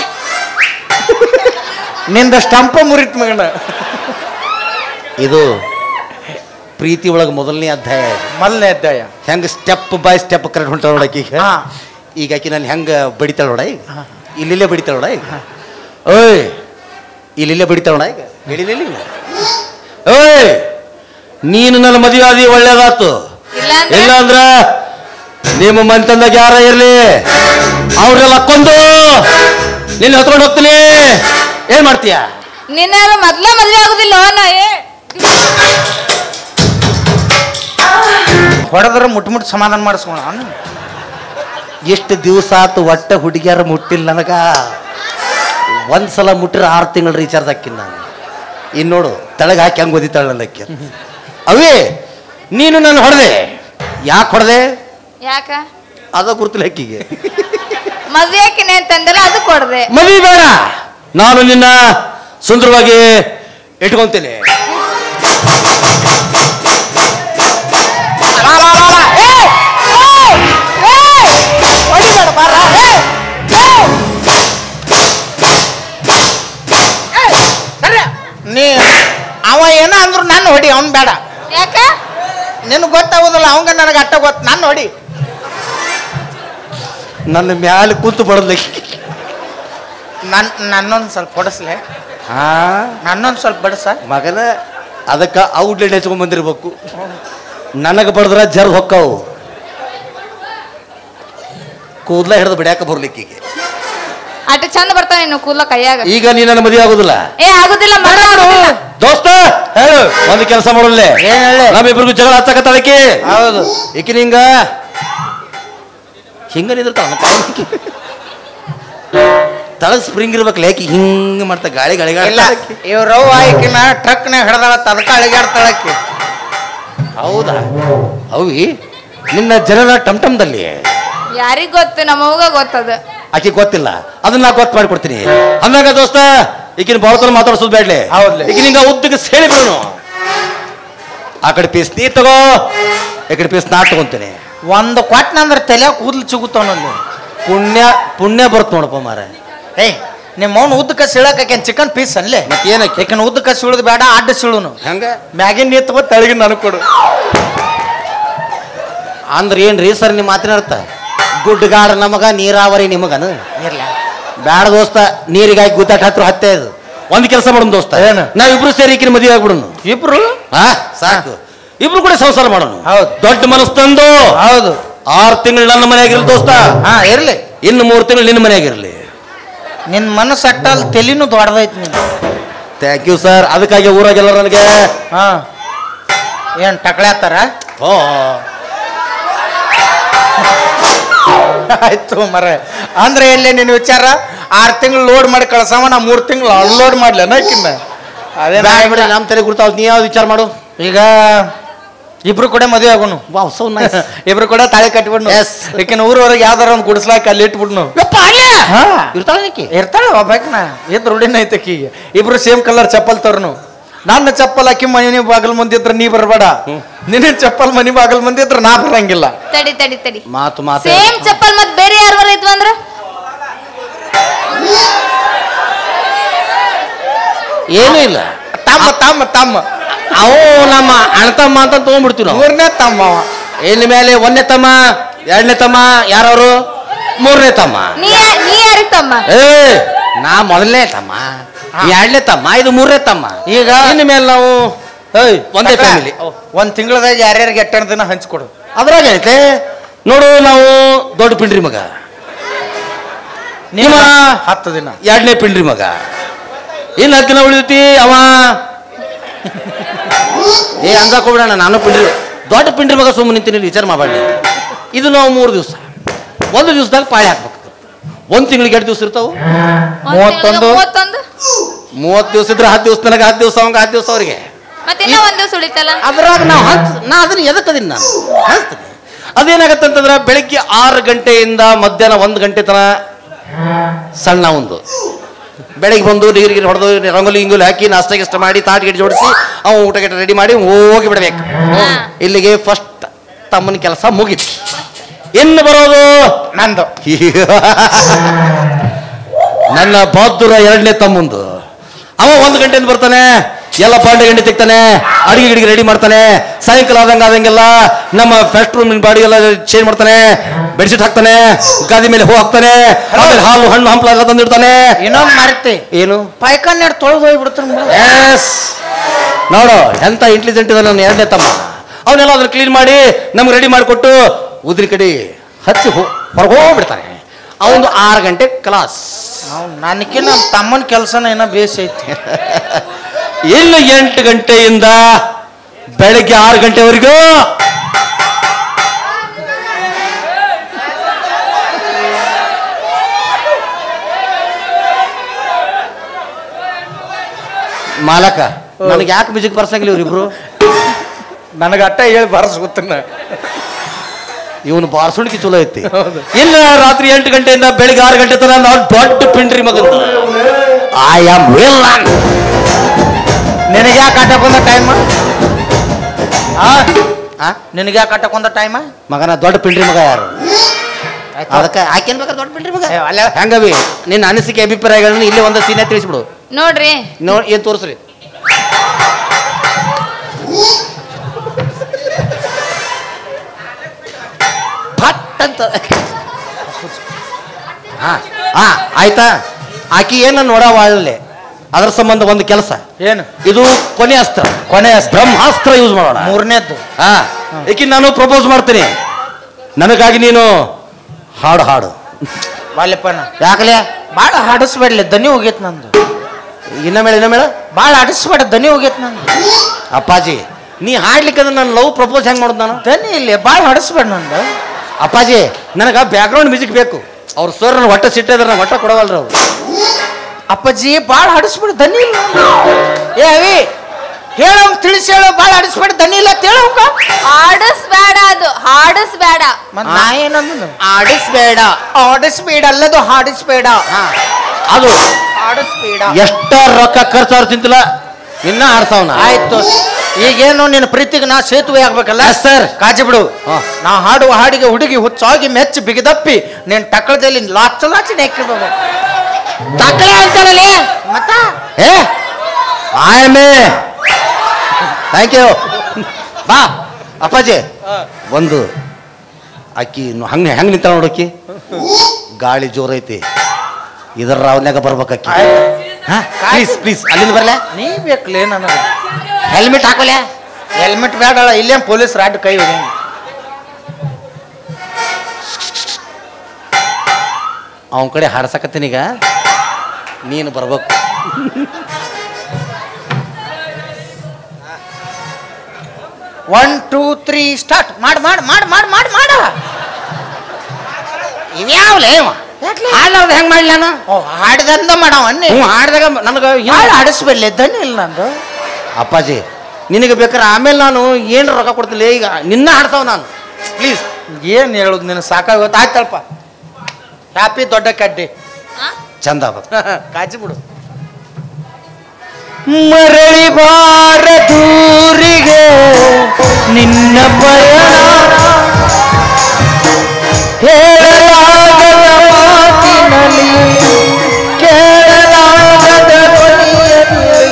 ನಿಂದ ಸ್ಟಂಪ ಮುರಿತ್ ಮಗನ. ಇದು ಪ್ರೀತಿ ಒಳಗೆ ಮೊದಲನೇ ಅಧ್ಯಾಯ. ಮೊದಲನೇ ಅಧ್ಯಾಯ ಹೆಂಗ ಸ್ಟೆಪ್ ಬೈ ಸ್ಟೆಪ್ ಕರೆಕ್ಟ್ ಹೊಂಟಾಳ ನೋಡಕ್ಕೆ. ಈಗ ಈಗ ಆಕಿ ನಾನು ಹೆಂಗ ಬಡಿತಾಳ ನೋಡ ಈಗ ಇಲ್ಲಿಲ್ಲೇ ಬಡಿತಾಳ ನೋಡ ಈಗ. ಓಯ್ ಇಲ್ಲಿಲ್ಲೇ ಬಡಿತಾಳ ನೋಡ ಈಗ ಹಿಡಿಲಿಲ್ಲ. ಓಯ್ ನೀನು ನನ್ನ ಮದುವೆ ಆದಿ ಒಳ್ಳೇದಾತು. ಇಲ್ಲ ಅಂದ್ರ ನಿಮ್ಮ ಮನೆತಂದಾಗ ಯಾರ ಇರ್ಲಿ ಅವ್ರೆಲ್ಲ ಕೊಂದು ನಿನ್ನ ಹೊತ್ಕೊಂಡು ಹೋಗ್ತೀನಿ. ಏನ್ ಮಾಡ್ತೀಯ? ನಿನ್ನ ಮೊದ್ಲ ಮದ್ವೆ ಆಗುದಿಲ್ಲ. ಹೊಡೆದ್ರೆ ಮುಟ್ ಮುಟ್ ಸಮಾಧಾನ ಮಾಡಿಸ್ಕೊಳ. ಎಷ್ಟು ದಿವಸ ಆತು ಒಟ್ಟ ಹುಡುಗಿಯಾರ ಮುಟ್ಟಿಲ್ಲ ನನಗ. ಒಂದ್ಸಲ ಮುಟ್ಟಿರ ಆರು ತಿಂಗಳು ರೀಚಾರ್ಜ್ ಹಾಕಿನ ನಾನು. ಇನ್ನು ನೋಡು ತಳಗ ಹಾಕಿ ಹಂಗೆ ಓದಿತಾಳಲ್ಲಕ್ಕೆ. ಅವೇ ನೀನು ನಾನು ಹೊಡೆದೆ. ಯಾಕೆ ಹೊಡೆದೆ? ಯಾಕ ಅದ ಗುರುತಿಲ್ಲ ಅಕ್ಕಿಗೆ. ಮದ್ವೆ ಹಾಕಿನಿ ಅಂತಂದ್ರೆ ಅದು ಕೊಡ್ದೆ. ಮದ್ವೆ ಬೇಡ, ನಾನು ನಿನ್ನ ಸುಂದರವಾಗಿ ಇಟ್ಕೊಂತೇನೆ. ನೀ ಅವ ಏನ ಅಂದ್ರು ನಾನು ಹೊಡಿ, ಅವ್ನ್ ಬೇಡ. ಯಾಕ? ನಿನ್ ಗೊತ್ತಾಗೋದಿಲ್ಲ, ಅವಂಗ ನನಗೆ ಅಟ್ಟ ಗೊತ್ತ. ನಾನು ಹೊಡಿ. ನನ್ನ ಮ್ಯಾಲೆ ಕೂತು ಬಡದ್ಲಕ್ಕಿ. ನನ್ ನನ್ನೊಂದು ಸ್ವಲ್ಪ ಹೊಡಸ್ಲೆ. ಹಾ ನನ್ನೊಂದು ಸ್ವಲ್ಪ ಬಡಸ ಮಗನ. ಅದಕ್ಕ ಔಟ್ಲೆಟ್ ಹಚ್ಕೊಂಡ್ ಬಂದಿರ್ಬೇಕು. ನನಗೆ ಬಡದ್ರ ಜರ್ ಹೊಕ್ಕವು ಕೂದ್ಲ ಹಿಡಿದು ಬಿಡ್ಯಾಕ ಬರ್ಲಿಕ್ಕೀಗೆ. ಅಟ್ ಚಂದ ಬರ್ತಾವ ಇನ್ನು ಕೂದ್ಲ ಕೈಯಾಗ. ಈಗ ನೀ ನನ್ನ ಮದುವೆ ಆಗುದಿಲ್ಲ. ಏ ಆಗುದಿಲ್ಲ ದೋಸ್ತ. ಹೇಳು ಒಂದು ಕೆಲಸ ಮಾಡಲ್ಲೇ. ಏನ್ ಹೇಳಿ? ನಮ್ಮಿಬ್ರಿಗೂ ಜಗಳ ಹಚ್ಚಕತ್ತಾಳಕಿ. ಹೌದು. ಈಕಿನ ಹಿಂಗ ಹಿಂಗ ನಿಂದಿರ್ತಾವ ತಳಗ ಸ್ಪ್ರಿಂಗ್ ಇರ್ಬೇಕಲ್ಲ. ಯಾಕೆ ಹಿಂಗ ಮಾಡ್ತಾ ಗಾಳಿ ಗಾಳಿ ಗಾಳಿ. ಇವ್ರವ್ ಆಯ್ಕಿನ ಟ್ರಕ್ನಾಗ ಹಿಡ್ದಾಳ ತದಕ ಅಳಿಗಾಡ್ತಾಳಕಿ. ಹೌದಾ? ಅವಿ ನಿನ್ನ ಜನರ ಟಮ್ ಟಮ್ದಲ್ಲಿ ಯಾರಿಗ್ ಗೊತ್ತು? ನಮ್ಮವ್ಗ ಗೊತ್ತದ. ಆಕಿ ಗೊತ್ತಿಲ್ಲ, ಅದನ್ನ ನಾ ಗೊತ್ತು ಮಾಡ್ಕೊಡ್ತೀನಿ. ಅಂದಾಗ ದೋಸ್ತ ಈಗಿನ ಭಾರತ ಮಾತಾಡ್ಸೋದು ಬೇಡ್ಲೆ. ಹೌದ್ಲೆ. ಈಗ ನಿಂಗ ಉದ್ದಕ್ಕೆ ಸೇರಿ ಬಿಡೋನು. ಆ ಕಡೆ ಪೀಸ್ ನೀ ತಗೋ, ಈ ಕಡೆ ಪೀಸ್ ನಾ ತಗೊಂತೇನೆ. ಒಂದು ಕೊಟ್ಟನಂದ್ರೆ ತಲೆ ಕೂದಲು ಚಿಗುತ್ತಾವನಲ್ಲಿ. ಪುಣ್ಯ ಪುಣ್ಯ ಬರುತ್ತೆ ನೋಡಪ್ಪ ಮಾರ. ಏಯ್ ನಿಮ್ಮ ಅವ್ನು ಉದ್ದಕ್ಕೆ ಸಿಳಕೇನ್ ಚಿಕನ್ ಪೀಸ್ ಅನ್ಲೆ. ಮತ್ತೆ ಏನಕ್ಕೆ? ಯಾಕನ್ ಉದ್ದಕ್ಕೆ ಸಿಳುದು ಬೇಡ, ಅಡ್ಡ ಸಿಳುನು. ಹಂಗ ಮ್ಯಾಗಿನ ನೀ ತಗೋ, ತಳಗಿನ ನನಗೆ ಕೊಡು. ಅಂದ್ರೆ ಏನ್ರಿ ಸರ್ ನಿಮ್ಮ ಮಾತಿನ ಅರ್ಥ? ಗುಡ್ಡಗಾಡ ನಮಗ ನೀರಾವರಿ ನಿಮಗನು ಇರ್ಲ ಬ್ಯಾಡ ದೋಸ್ತ. ನೀರಿಗಾಗಿ ಗುದ್ದಾಟ ಹತ್ರ ಹತ್ತೆ ಅದು ಒಂದ್ ಕೆಲಸ ಮಾಡೋಣ ದೋಸ್ತ, ಏನು? ನಾವಿಬ್ರು ಸೇರಿ ಈಕಿನ ಮದುವೆ ಆಗ್ಬಿಡೋಣ. ಇಬ್ರು ಹಾ ಸಾಕು, ಇಬ್ರು ಕೂಡ ಸಂಸಾರ ಮಾಡೋಣ. ಹೌದು. ದೊಡ್ಡ ಮನಸ್ಸು ತಂದು ಹೌದು. ಆರು ತಿಂಗಳು ನನ್ನ ಮನೆಯಾಗಿರ್ಲಿ ದೋಸ್ತ, ಹಾ ಇರ್ಲಿ. ಇನ್ನು ಮೂರು ತಿಂಗಳು ನಿನ್ನ ಮನೆಯಾಗಿರ್ಲಿ. ನಿನ್ ಮನಸ್ಸು ಅಟ್ಟಲ್ ತೆಲಿನೂ ದೊಡ್ಡದೈತಿ ನೀನು. Thank you sir. ಅದಕ್ಕಾಗಿ ಊರಾಗೆಲ್ಲ ನನಗೆ ಹಾ ಏನ್ ಟಕಳ್ಯಾತಾರ? ಓ ಆಯ್ತು ಮರ. ಅಂದ್ರೆ ಎಲ್ಲಿ ನಿನ್ ವಿಚಾರ? ಆರು ತಿಂಗಳು ಲೋಡ್ ಮಾಡಿ ಕಳ್ಸವ, ನಾ ಮೂರ್ ತಿಂಗಳು ಅನ್ಲೋಡ್ ಮಾಡ್ಲಿ ಅನ್ನಕಿನ್ನ. ಅದೇ ಬಿಡಿ, ನಮ್ಮ ತಲೆ ಗುರ್ತಾವ್. ನೀ ಯಾವ್ದು ವಿಚಾರ ಮಾಡು. ಈಗ ಇಬ್ರು ಕೂಡ ಮದುವೆ ಆಗೋನು. Wow so nice. ಇಬ್ರು ಕೂಡ ತಾಳಿ ಕಟ್ಬಿಡ್ನು. ಯಾಕೆನ್ ಊರವರೆಗೆ ಯಾವ್ದಾರ ಒಂದು ಗುಡಿಸ್ಲಾಕ ಅಲ್ಲಿ ಇಟ್ಬಿಡ್ನು. ಇರ್ತಾಳೆ ಇರ್ತಾಳ ಒಬ್ಬಾಕಿನ ಇದ್ ರೂಢಿನ ಐತಕಿ. ಇಬ್ರು ಸೇಮ್ ಕಲರ್ ಚಪ್ಪಲ್ ತರ್ನು. ನನ್ನ ಚಪ್ಪಲ್ ಹಾಕಿ ಮನಿ ಬಾಗಲ್ ಮುಂದಿದ್ರ ನೀ ಬರಬೇಡ, ನಿನ್ನ ಚಪ್ಪಲ್ ಮನಿ ಬಾಗಲ್ ಮುಂದಿದ್ರ ನಾ ಬರಂಗಿಲ್ಲ. ತಡಿ ತಡಿ ತಡಿ, ಮಾತು ಮಾತು ಸೇಮ್ ಚಪ್ಪಲ್ ಮತ್ ಬೇರೆ ಯಾರು ಇದ್ವ ಅಂದ್ರ ಏನೂ ಇಲ್ಲ. ತಮ್ಮ ತಮ್ಮ ತಮ್ಮ ಅವು ನಮ್ಮ ಅಣ್ಣತಮ್ಮ ಅಂತ ತಗೊಂಡ್ಬಿಡ್ತೀವಿ ನಾವು. ಮೂರನೇ ತಮ್ಮ ಅವ. ಇನ್ನು ಮೇಲೆ ಒಂದನೇ ತಮ್ಮ, ಎರಡನೇ ತಮ್ಮ, ಯಾರವರು ಮೂರನೇ ತಮ್ಮ. ನೀ ನೀ ಯಾರಿಗ್ ತಮ್ಮ? ಏ ನಾ ಮೊದಲನೇ ತಮ್ಮ, ಎರಡನೇ ತಮ್ಮ, ಇದು ಮೂರನೇ ತಮ್ಮ. ಈಗ ಇನ್ನು ಮೇಲೆ ನಾವು ಒಂದೇ ಫ್ಯಾಮಿಲಿ. ಒಂದ್ ತಿಂಗಳದಾಗ ಯಾರ್ಯಾರಿಗೆ ಎಟ್ಟೆರಡು ದಿನ ಹಂಚ್ಕೊಡು. ಅದ್ರಾಗ ಐತೆ ನೋಡು, ನಾವು ದೊಡ್ಡ ಪಿಂಡ್ರಿ ಮಗ, ನಿಮ್ಮ ಹತ್ತು ದಿನ ಎರಡನೇ ಪಿಂಡ್ರಿ ಮಗ, ಇನ್ನು ಹತ್ತು ದಿನ ಉಳಿದೈತಿ ಅವ. ಏ ಅಂದಕ್ ಹೋಗ್ಬಿಡೋಣ, ನಾನು ಪಿಂಡ್ರಿ ದೊಡ್ಡ ಪಿಂಡ್ರಿ ಮಗ ಸುಮ್ಮನೆ ನಿಂತೀನಿ, ವಿಚಾರ ಮಾಡಬೇಡಿ. ಇದು ನಾವು ಮೂರು ದಿವಸ, ಒಂದು ದಿವಸದಾಗ ಪಾಳಿ ಹಾಕ್ಬೇಕು. ಒಂದ್ ತಿಂಗಳಿಗೆ ಎರಡು ದಿವಸ ಇರ್ತಾವ, ಮೂವತ್ತೊಂದು ಮೂವತ್ತು ದಿವಸ ಇದ್ರೆ ಹತ್ತು ದಿವಸ ನನಗೆ, ಹತ್ತು ದಿವಸ ಅವಂಗ, ಹತ್ತು ದಿವಸ ಅವ್ರಿಗೆ. ಮತ್ತೆ ಒಂದ್ ದಿವಸ ಉಳಿತಲ್ಲ. ಅದ್ರಾಗ ನಾವು ಹಂಚ ನಾ ಅದನ್ನ ಎದಕ್ಕದೀನಿ ನಾನು ಹಂಚ್ತೀನಿ. ಅದೇನಾಗತ್ತೆ ಅಂತಂದ್ರೆ ಬೆಳಿಗ್ಗೆ ಆರು ಗಂಟೆಯಿಂದ ಮಧ್ಯಾಹ್ನ ಒಂದು ಗಂಟೆ ತನ ಸಣ್ಣ ಒಂದು ಬೆಳಗ್ಗೆ ಬಂದು ನೀರು ಗಿರಿ ಹೊಡೆದು ರಂಗೋಲಿ ಗಿಂಗೋಲಿ ಹಾಕಿ ನಾಷ್ಟ ಗಿಷ್ಟ ಮಾಡಿ ತಾಟ್ ಗಿಡ ಜೋಡಿಸಿ ಅವ ಊಟ ಗಿಟ ರೆಡಿ ಮಾಡಿ ಹೋಗಿ ಬಿಡ್ಬೇಕು. ಇಲ್ಲಿಗೆ ಫಸ್ಟ್ ತಮ್ಮನ ಕೆಲಸ ಮುಗಿತು. ಇನ್ನು ಬರೋದು ನಂದು. ನನ್ನ ಬಹದ್ದೂರ ಎರಡನೇ ತಮ್ಮಂದು. ಅವ ಒಂದು ಗಂಟೆಯಿಂದ ಬರ್ತಾನೆ, ಎಲ್ಲ ಬಾಂಡೆ ಗಂಟೆ ತೆಗ್ತಾನೆ, ಅಡಿಗೆ ಗಿಡಿಗೆ ರೆಡಿ ಮಾಡ್ತಾನೆ. ಸಾಯಂಕಾಲ ಆದಂಗೆ ಆದಂಗೆಲ್ಲ ನಮ್ಮ ಫಸ್ಟ್ ರೂಮ್ ಬಾಡಿ ಎಲ್ಲ ಚೇಂಜ್ ಮಾಡ್ತಾನೆ, ಬೆಡ್ಶೀಟ್ ಹಾಕ್ತಾನೆ, ಗಾದಿ ಮೇಲೆ ಹೂ ಹಾಕ್ತಾನೆ, ಆಮೇಲೆ ಹಾಲು ಹಣ್ಣು ಹಂಪಲ ಎಲ್ಲ ತಂದಿಡ್ತಾನೆ. ಇನ್ನೊಂದು ಮರ್ತೆ ಏನು ಪಾಯ್ಕಾನ್ ತೊಳೆದು ಹೋಗ್ಬಿಡ್ತಾನೆ. ಎಸ್ ನೋಡು ಎಂತ ಇಂಟೆಲಿಜೆಂಟ್ ಇದೆ ನನ್ನ ಎರಡನೇ ತಮ್ಮ. ಅವನ್ನೆಲ್ಲ ಅದನ್ನ ಕ್ಲೀನ್ ಮಾಡಿ ನಮ್ಗೆ ರೆಡಿ ಮಾಡಿಕೊಟ್ಟು ಉದ್ರಿ ಕಡೆ ಹಚ್ಚಿ ಹೊರಗೆ ಹೋಗ್ಬಿಡ್ತಾನೆ. ಅವನು ಆರು ಗಂಟೆ ಕ್ಲಾಸ್. ನನಗೆ ನಮ್ಮ ತಮ್ಮನ ಕೆಲಸನ ಏನೋ ಬೇಸ್ ಐತಿ. ಇನ್ನು ಎಂಟು ಗಂಟೆಯಿಂದ ಬೆಳಗ್ಗೆ ಆರು ಗಂಟೆವರೆಗೂ ಮಾಲಕ ನನಗೆ ಯಾಕೆ ಮ್ಯೂಸಿಕ್ ಬರ್ಸಂಗಿಲ್ಲ ಇವ್ರಿಬ್ರು? ನನಗೆ ಅಟ್ಟ ಹೇಳಿ ಬಾರಸ್ ಗೊತ್ತನ್ನ. ಇವನು ಬಾರ್ಸುಣಿಕೆ ಚಲೋ ಐತಿ. ಇಲ್ಲ ರಾತ್ರಿ ಎಂಟು ಗಂಟೆಯಿಂದ ಬೆಳಿಗ್ಗೆ ಆರು ಗಂಟೆ ತನಕ ನಾವು ದೊಡ್ಡ ಪಿಂಡ್ರಿ ಮಗ. I am well. ನಿನಗೆ ಯಾಕೆ ಆಟಕ್ಕೊಂದ ಟೈಮ್? ನಿನಗೆ ಯಾಕೆ ಆಟಕ್ಕೊಂದ ಟೈಮ್? ಮಗನ ದೊಡ್ಡ ಪಿಂಡ್ರಿ ಮಗ ಯಾರು? ಅದಕ್ಕೆ ಆಕೆನ್ ಬೇಕಾದ್ರೆ ದೊಡ್ಡ ಪಿಂಡ್ರಿ ಮಗ ಹೆಂಗವಿ? ನಿನ್ನ ಅನಿಸಿಕೆ ಅಭಿಪ್ರಾಯಗಳನ್ನ ಇಲ್ಲಿ ಒಂದು ಸೀನೆ ತಿಳಿಸ್ಬಿಡು. ನೋಡ್ರಿ ನೋ ಏನ್ ತೋರಿಸ್ರಿ. ಅಂತ ಹಾ ಹಾ ಆಯ್ತಾ? ಆಕಿ ಏನ ನೋಡವಾಳೆ, ಅದರ ಸಂಬಂಧ ಒಂದು ಕೆಲಸ. ಏನು ಇದು ಕೊನೆ ಅಸ್ತ್ರ, ಕೊನೆ ಅಸ್ತ್ರ, ಬ್ರಹ್ಮಾಸ್ತ್ರ ಯೂಸ್ ಮಾಡೋಣ. ಮೂರನೇದ್ದು. ಹಾ ಈಕಿ ನಾನು ಪ್ರಪೋಸ್ ಮಾಡ್ತೀನಿ, ನನಗಾಗಿ ನೀನು ಹಾಡು ಹಾಡು. ಬಾಲ್ಯಪ್ಪನ ಯಾಕಲೆ ಭಾಳ ಹಾಡಿಸ್ಬೇಡ್ಲಿ, ದನಿ ಹೋಗೈತ್ ನಂದು. ಇನ್ನ ಮೇಳ ಇನ್ನ ಮೇಳ ಭಾಳ ಆಡಿಸ್ಬೇಡ, ದನಿ ಹೋಗೈತ್ ನಂದು. ಅಪ್ಪಾಜಿ ನೀ ಹಾಡ್ಲಿಕ್ಕೆ ನಾನು ಲವ್ ಪ್ರಪೋಸ್ ಹೆಂಗ್ ಮಾಡೋದು? ನಾನು ದನಿ ಇಲ್ಲಿ ಭಾಳ ಹಾಡಿಸ್ಬೇಡ ನಂದು. ಅಪ್ಪಾಜಿ ನನಗೆ ಬ್ಯಾಕ್ಗ್ರೌಂಡ್ ಮ್ಯೂಸಿಕ್ ಬೇಕು. ಅವ್ರ ಸರ್ ನನ್ನ ಒಟ್ಟ ಸಿಟ್ಟಿದ್ರೆ ನಾನು ಒಟ್ಟ ಕೊಡವಲ್ರ ಅವ್ರು. ಅಪ್ಪಾಜಿ ಭಾಳ ಹಾಡಿಸ್ಬೇಡ, ದನಿ ಇಲ್ಲ. ಏ ಅವಿ ಹೇಳ, ತಿಳಿಸಿ ಹೇಳೋ, ಭಾಳ ಆಡಿಸ್ಬೇಡ, ದನಿ ಇಲ್ಲ ಹೇಳೋಕ. ಆಡಿಸ್ಬೇಡ, ಅದು ಹಾಡಿಸ್ಬೇಡ. ನಾ ಏನಂದ ಆಡಿಸ್ಬೇಡ, ಆಡಿಸ್ಬೇಡ ಅಲ್ಲದು ಹಾಡಿಸ್ಬೇಡ. ಅದು ಆಡಿಸ್ಬೇಡ. ಎಷ್ಟ ರೊಕ್ಕ ಖರ್ಚಾದ್ರು ಚಿಂತಿಲ್ಲ, ಇನ್ನ ಆಡ್ಸವನ. ಆಯ್ತು, ಈಗೇನು ನಿನ್ನ ಪ್ರೀತಿಗೆ ನಾ ಸೇತುವೆ ಆಗ್ಬೇಕಲ್ಲ ಸರ್. ಕಾಜಿ ಬಿಡು. ನಾ ಹಾಡುವ ಹಾಡಿಗೆ ಹುಡುಗಿ ಹುಚ್ಚಾಗಿ ಮೆಚ್ಚಿ ಬಿಗಿದಪ್ಪಿ ನೀನ್ ಟಕ್ಕಳದಲ್ಲಿ ಲಾಚ ಲಾಚಿ ನೆಕ್ಕಿರ್ಬೇಕು. ತಕ್ಕಳೆ ಅಂತಾರಲ್ಲಿ ಮತ್ತ ಏ ಆಯಮೆ ಥ್ಯಾಂಕ್ ಯು. ಬಾ ಅಪ್ಪಾಜಿ, ಒಂದು ಅಕ್ಕಿ ಹಂಗ ಹೆಂಗ್ ನಿಂತ ನೋಡಕ್ಕಿ, ಗಾಳಿ ಜೋರೈತಿ, ಇದರ ರಾವ್ನ್ಯಾಗ ಬರ್ಬೇಕಕ್ಕಿ. ಪ್ಲೀಸ್ ಪ್ಲೀಸ್ ಅಲ್ಲಿಂದ ಬರ್ಲೆ ನೀ ಬೇಕಲೇ ನನಗೆ ಹೆಲ್ಮೆಟ್ ಹಾಕೋಲೆ ಹೆಲ್ಮೆಟ್ ಬೇಡಲ್ಲ ಇಲ್ಲೇ ಪೊಲೀಸ್ ರಾಡ್ ಕೈ ಹೋಗಿ ಅವನ ಕಡೆ ಹಾಡ್ಸಕತ್ತೀನೀಗ ನೀನು ಬರ್ಬೇಕು ಒನ್ ಟೂ ತ್ರೀ ಸ್ಟಾರ್ಟ್ ಮಾಡ್ ಮಾಡ್ ಮಾಡ್ ಮಾಡ್ ಮಾಡ್ ಮಾಡ ಇವ್ಯಾವಲೇ ಹಾಡ್ಲಾರ್ದು ಹೆಂಗೆ ಮಾಡ್ಲಿ ನಾನು ಹಾಡ್ದಂದ ಮಾಡವ ಅನ್ನಿ ಹ್ಞೂ ಹಾಡ್ದಾಗ ನನಗೆ ಹಾಡು ಆಡಿಸ್ಬೇಡ್ಲಿ ದನಿ ಇಲ್ಲ ನಂದು ಅಪ್ಪಾಜಿ ನಿನಗೆ ಬೇಕಾರೆ ಆಮೇಲೆ ನಾನು ಏನು ರೊಕ್ಕ ಕೊಡ್ತಿಲ್ಲ ಈಗ ನಿನ್ನ ಹಾಡ್ತಾವ ನಾನು ಪ್ಲೀಸ್ ಏನು ಹೇಳುದು ನಿನ್ನ ಸಾಕಾಗೋದು ಆಯ್ತಲ್ಪ ಹ್ಯಾಪಿ ದೊಡ್ಡ ಕಡ್ಡಿ ಚಂದ ಕಾಜಿ ಬಿಡು ಮರಳಿ ಬಾರ ದೂರಿಗೆ ನಿನ್ನ ಪಯಣ ಹೇಳಲಾಗದ ಮಾತಿನಲ್ಲಿ ಕೇಳಲಾಗದ ಧ್ವನಿಯಲ್ಲಿ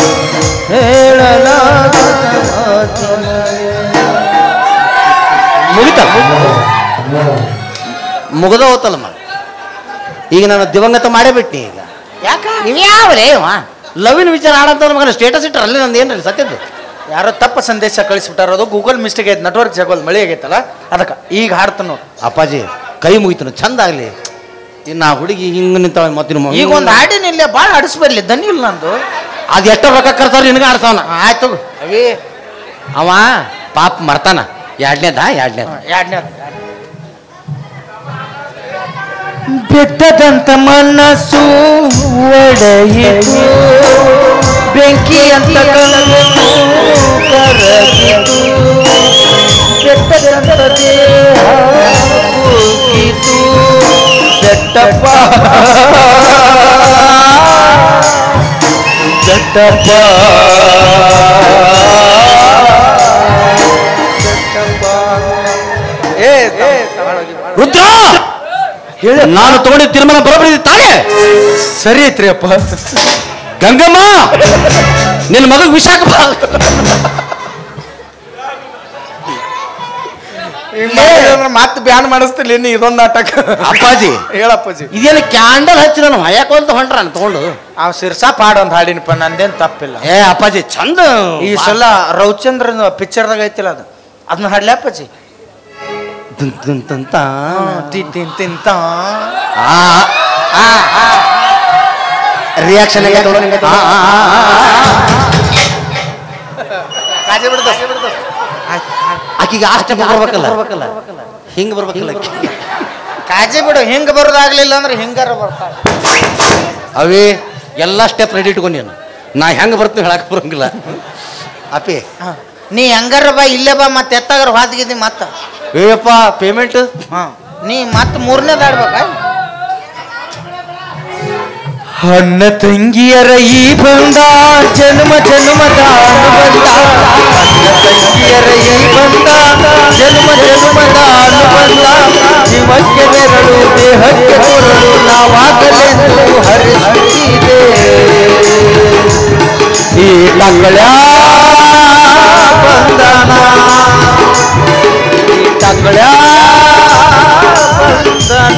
ಹೇಳಲಾಗದ ಮಾತಿನಲ್ಲಿ ಮುಗಿತ ಮುಗಿದ ಹೋತಲ್ಲಮ್ಮ ಈಗ ನಾನು ದಿವಂಗತ ಮಾಡೇ ಬಿಟ್ನಿ ಈಗ ಯಾಕ ಇವ್ಯಾವಲೇ ಲವಿನ ವಿಚಾರ ಆಡಂತ ಮಗನ ಸ್ಟೇಟಸ್ ಇಟ್ಟರೆ ಅಲ್ಲಿ ನಂದು ಏನ್ರಿ ಸತ್ಯದ್ದು ಯಾರೋ ತಪ್ಪ ಸಂದೇಶ ಕಳಿಸ್ಬಿಟ್ಟಾರ ಅದು ಗೂಗಲ್ ಮಿಸ್ಟೇಕ್ ಐತೆ ನೆಟ್ವರ್ಕ್ ಜಗೋಲ್ ಮಳೆ ಆಗೈತಲ್ಲ ಅದಕ್ಕೆ ಈಗ ಹಾಡ್ತಾನ ನೋಡಿ ಅಪ್ಪಾಜಿ ಕೈ ಮುಗಿತನು ಚಂದ ಆಗಲಿ ಇನ್ನು ಆ ಹುಡುಗಿ ಹಿಂಗೆ ನಿಂತಾವ ಮತ್ತಿನ ಈಗ ಒಂದು ಹಾಡಿನಿಲ್ಲ ಭಾಳ ಆಡಿಸ್ಬರ್ಲಿ ದನಿ ಇಲ್ಲ ನಂದು ಅದು ಎಷ್ಟೋ ರೊಕ್ಕ ಕರ್ಸವ್ರು ನಿನಗೆ ಆಡ್ಸವನ ಆಯ್ತು ಅವೇ ಅವ ಪಾಪ ಮರ್ತಾನ ಎರಡನೇದ ಎರಡನೇದ ಎರಡನೇ ಬೆಟ್ಟದಂತ ಮನಸ್ಸು ಒಡೆಯಿತು ಬೆಂಕಿ ಅಂತ ಕಣ್ಣು ಕರಗಿತು ಬೆಟ್ಟದಂತ ದೇಹ ಕುಗ್ಗಿತು ಬೆಟ್ಟಪ್ಪ ಬೆಟ್ಟಪ್ಪ ಏ ರುದ್ರ ನಾನು ತಗೊಂಡಿದ್ದ ತೀರ್ಮಾನ ಬರೋಬ್ಬರಿ ತಾನೇ ಸರಿ ಐತ್ರಿ ಅಪ್ಪ ಗಂಗಮ್ಮ ನಿನ್ನ ಮಗ ವಿಶಾಖ ಮತ್ತೆ ಬ್ಯಾನ್ ಮಾಡಿಸ್ತಿಲ್ಲ ಇನ್ನು ಇದೊಂದು ನಾಟಕ ಅಪ್ಪಾಜಿ ಹೇಳಪ್ಪಾಜಿ ಇದೇನು ಕ್ಯಾಂಡಲ್ ಹಚ್ಚಿ ನಾನು ಹಯಾಕೊಂತ ಹೊಂಟ್ರ ನಾನು ತಗೊಂಡು ಆ ಸಿರ್ಸಾ ಪಾಡ ಒಂದು ಹಾಡಿನಪ್ಪ ನಂದೇನು ತಪ್ಪಿಲ್ಲ ಏ ಅಪ್ಪಾಜಿ ಚಂದ ಈ ಸಲ ರವಿಚಂದ್ರನ್ ಪಿಕ್ಚರ್ದಾಗ ಐತಿಲ್ಲ ಅದು ಅದನ್ನ ಹಾಡ್ಲಿ ಅಪ್ಪಾಜಿ ತಿಂತ ತಿಂತ ತಿಂತ ರಿಯಾಕ್ಷನ್ ಕಾಜೆ ಬಿಡ್ದು ಆಕಿಗೆ ಆ ಸ್ಟೆಪ್ ಬರ್ಬೇಕಲ್ಲ ಹಿಂಗೆ ಬರ್ಬೇಕಲ್ಲ ಕಾಜೆ ಬಿಡು ಹಿಂಗ ಬರೋದಾಗ್ಲಿಲ್ಲ ಅಂದ್ರೆ ಹಿಂಗಾರ ಬರ್ತಾಳೆ ಅವೇ ಎಲ್ಲ ಸ್ಟೆಪ್ ರೆಡಿ ಇಟ್ಕೊಂಡು ನೀನು ನಾ ಹೆಂಗೆ ಬರ್ತೀನಿ ಹೇಳಕ್ ಬರಂಗಿಲ್ಲ ಅಪ್ಪಿ ನೀ ಹೆಂಗಾರ ಬಾ ಇಲ್ಲೇ ಬಾ ಮತ್ತೆ ಎತ್ತಾಗಾರ ಹಾದ್ಗಿದ್ದಿ ಮತ್ತ ಏಯಪ್ಪ ಪೇಮೆಂಟ್ ಹಾ ನೀ ಮತ್ತೆ ಮೂರನೇದು ಆಡ್ಬೇಕ ಅಣ್ಣ ತಂಗಿಯರ ಈ ಬಂದ ಜನ್ಮ ಜನ್ಮದ ಅನುಬಂಧ ಅಣ್ಣ ತಂಗಿಯರ ಈ ಬಂದ ಜನ್ಮ ಜನ್ಮದ ಅನುಬಂಧ ಜೀವಕ್ಕೆ ಬೆರಳು ದೇಹಕ್ಕೆ ಕೊರಳು ನಾವಾಗಲೆಂದು ಹರಿಸುತ್ತಿದೆ ಈ ತಂಗಳ ಬಂಧನ ಈ ತಂಗಳ ಬಂಧನ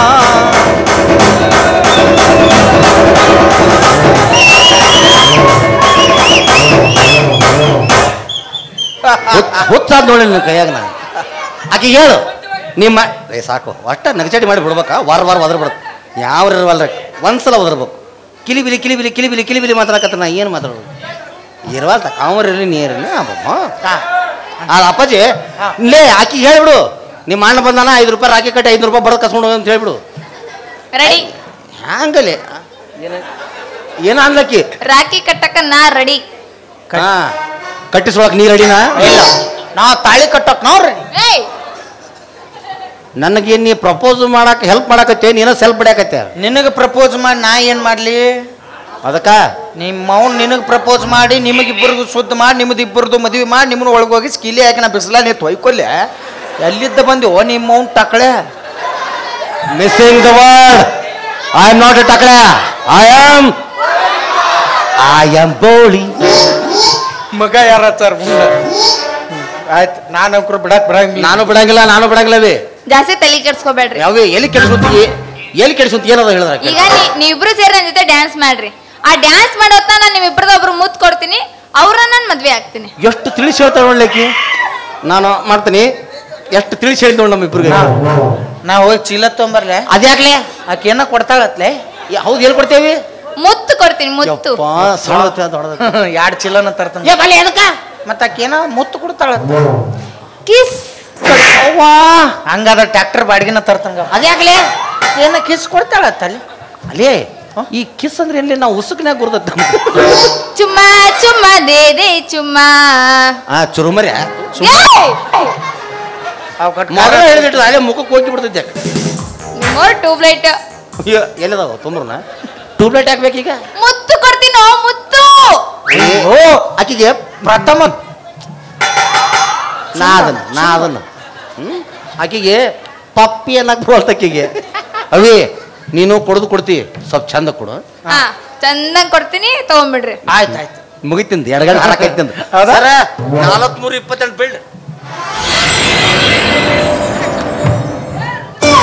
ಹುಚ್ಚಾದ ನೋಡಿ ನಿನ್ನ ಕೈಯಾಗ ನಾನು ಆಕೆ ಹೇಳು ನಿಮ್ಮ ಏ ಸಾಕು ಒಟ್ಟ ನಗಚಾಟಿ ಮಾಡಿ ಬಿಡ್ಬೇಕಾ ವಾರ ವಾರ ಒದ್ರ ಬಿಡುತ್ತೆ ಯಾವ ಇರವಲ್ರ ಒಂದ್ಸಲ ಒದರ್ಬೇಕು ಕಿಲಿಬಿಲಿ ಕಿಲಿಬಿಲಿ ಕಿಲಿಬಿಲಿ ಕಿಲಿಬಿಲಿ ಮಾತಾಡಕತ್ತ ನಾ ಏನು ಮಾತಾಡೋದು ಇರವಲ್ತ ಕಾಮರಿರಲಿ ನೀರಿರಲಿ ಅಬ್ಬಮ್ಮ ಅದು ಅಪ್ಪಾಜಿ ಲೇ ಆಕಿ ಹೇಳ್ಬಿಡು ನಿಮ್ಮ ಅಣ್ಣ ಬಂದಾನ ಐದು ರೂಪಾಯಿ ರಾಕಿ ಕಟ್ಟಿ ಐದು ರೂಪಾಯಿ ಬರೋದು ಕಸ್ಕೊಂಡು ಅಂತ ಹೇಳ್ಬಿಡು ರೆಡಿ ಹಂಗಲ್ಲಿ ಏನ ಅನ್ಲಕ್ಕಿ ರಾಖಿ ಕಟ್ಟಕ್ಕ ನಾ ರೆಡಿ ಹಾ ಕಟ್ಟಿಸೊಳಕ್ ನೀ ರೆಡಿನಾ ಇಲ್ಲ ನಾವು ತಾಳಿ ಕಟ್ಟಕ್ ನೋಡ್ರಿ ಏಯ್ ನನಗೇನು ನೀ ಪ್ರಪೋಸ್ ಮಾಡಕ್ಕೆ ಹೆಲ್ಪ್ ಮಾಡಕತ್ತೆ ನೀನೋ ಸೆಲ್ಫ್ ಬಿಡಾಕತ್ತೆ ನಿನಗೆ ಪ್ರಪೋಸ್ ಮಾಡಿ ನಾ ಏನು ಮಾಡಲಿ ಅದಕ್ಕ ನಿಮ್ಮ ಅವ್ನು ನಿನಗೆ ಪ್ರಪೋಸ್ ಮಾಡಿ ನಿಮಗಿಬ್ಬರಿಗೂ ಶುದ್ಧ ಮಾಡಿ ನಿಮ್ಮದು ಇಬ್ಬರದು ಮದುವೆ ಮಾಡಿ ನಿಮ್ಮನ್ನ ಒಳಗೋಗಿ ಸ್ಕಿಲಿ ಹಾಕಿ ನಾ ಬಿಸಿಲ ನೀ ತೊಯ್ಕೊಲ್ಲೆ ಎಲ್ಲಿದ್ದ ಬಂದಿವೋ ನಿಮ್ಮ ಅವ್ನು ಟಕಳೆ missing the word I am not a ಟಕಳೆ ಐ ಆಮ್ ಐ ಆಮ್ ಬೋಳಿ ಮಗ ಯಾರ ಸರ್ ಮುಂದೆ ಆಯ್ತು ನಾನು ಅಂಕರು ಬಿಡಕ್ ಬರಂಗಿಲ್ಲ ನಾನು ಬಿಡಂಗಿಲ್ಲ ನಾನು ಬಿಡಂಗಿಲ್ಲವೇ ಜಾಸ್ತಿ ತಲೆ ಕೆಡ್ಸ್ಕೊಬೇಡ್ರಿ ಯಾವೇ ಎಲ್ಲಿ ಕೆಡಿಸುತ್ತಿ ಎಲ್ಲಿ ಕೆಡಿಸುತ್ತಿ ಏನದ ಹೇಳಿದ್ರ ಈಗ ನೀ- ನೀವಿಬ್ರು ಸೇರಿ ನನ್ನ ಜೊತೆ ಡ್ಯಾನ್ಸ್ ಮಾಡ್ರಿ ಆ ಡ್ಯಾನ್ಸ್ ಮಾಡೋತ್ತ ನಾನು ನಿಮ್ಮಿಬ್ರದ ಒಬ್ರು ಮುತ್ ಕೊಡ್ತೀನಿ ಅವ್ರ ನಾನು ಮದ್ವೆ ಆಗ್ತೀನಿ. ಎಷ್ಟು ತಿಳಿಸಿ ಹೇಳ್ತಾಳೆ ನೋಡ್ಲಿಕ್ಕೆ. ನಾನು ಮಾಡ್ತೀನಿ. ಎಷ್ಟು ತಿಳಿಸಿ ಹೇಳಿದ್ ನೋಡಿ ನಮ್ಮಿಬ್ರಿಗೆ. ನಾ ಹೋಗಿ ಚೀಲ ತೊಂಬರ್ಲೆ. ಅದ್ಯಾಕ್ಲೆ ಆಕೆ ಏನ ಕೊಡ್ತಾಳತ್ಲೆ. ಹೌದು ಎಲ್ಲಿ ಕೊಡ್ತೇವಿ? ಮುತ್ತು ಕೊಡ್ತೀನಿ ಮುತ್ತು. ಎರಡು ಚೀಲನ ತರ್ತಾನ. ಮತ್ತ ಆಕೇನ ಮುತ್ತು ಕೊಡ್ತಾಳತ್ತ. ಕಿಸ್ ಹಂಗಾದ್ರೆ ಟ್ರ್ಯಾಕ್ಟರ್ ಬಾಡಿಗೆನ ತರ್ತಂಗ. ಅದ್ಯಾಕ್ಲೆ ಏನ ಕಿಸ್ ಕೊಡ್ತಾಳತ್ತ ಅಲ್ಲಿ. ಅಲ್ಲೇ ಈ ಕಿಸ್ ಅಂದ್ರೆ ಎಲ್ಲಿ ನಾವು ಉಸುಕ್ನಾಗ ಗುರ್ದತ್ತ. ಚುಮ್ಮ ಚುಮ್ಮ ದೇ ದೇ ಚುಮ್ಮ. ಆ ಚುರುಮರಿ ಮಗ ಹೇಳಿದಿಟ್ಟು ಅಲ್ಲೇ ಮುಖಕ್ಕೆ ಹೋಗಿ ಬಿಡ್ತೈತೆ. ಮೋರ್ ಟ್ಯೂಬ್ಲೈಟ್ ಎಲ್ಲಿದಾವ ತುಂಬ್ರನ ಟ್ಯೂಬ್ಲೈಟ್ ಹಾಕ್ಬೇಕೀಗ. ಮುತ್ತು ಕೊಡ್ತೀನೋ ಮುತ್ತು. ಓ ಆಕಿಗೆ ಪ್ರಥಮ ನಾ ಅದನ್ನ ನಾ ಅದನ್ನ ಹ್ಮ್ ಆಕಿಗೆ ಪಪ್ಪಿ ಅನ್ನಕ್ ಬರ್ತಕ್ಕಿಗೆ. ಅವಿ ನೀನು ಕೊಡದು ಕೊಡ್ತಿ ಸ್ವಲ್ಪ ಚಂದ ಕೊಡು. ಹಾ ಚಂದಂಗ್ ಕೊಡ್ತೀನಿ ತಗೊಂಡ್ಬಿಡ್ರಿ. ಆಯ್ತು ಆಯ್ತು ಮುಗಿತಿಂದ ಎಡಗಡೆ ಹಾಕೈತಿ. ನಾಲ್ಕು ಮೂರು ಇಪ್ಪತ್ತೆಂಟು ಬಿಲ್ಡ್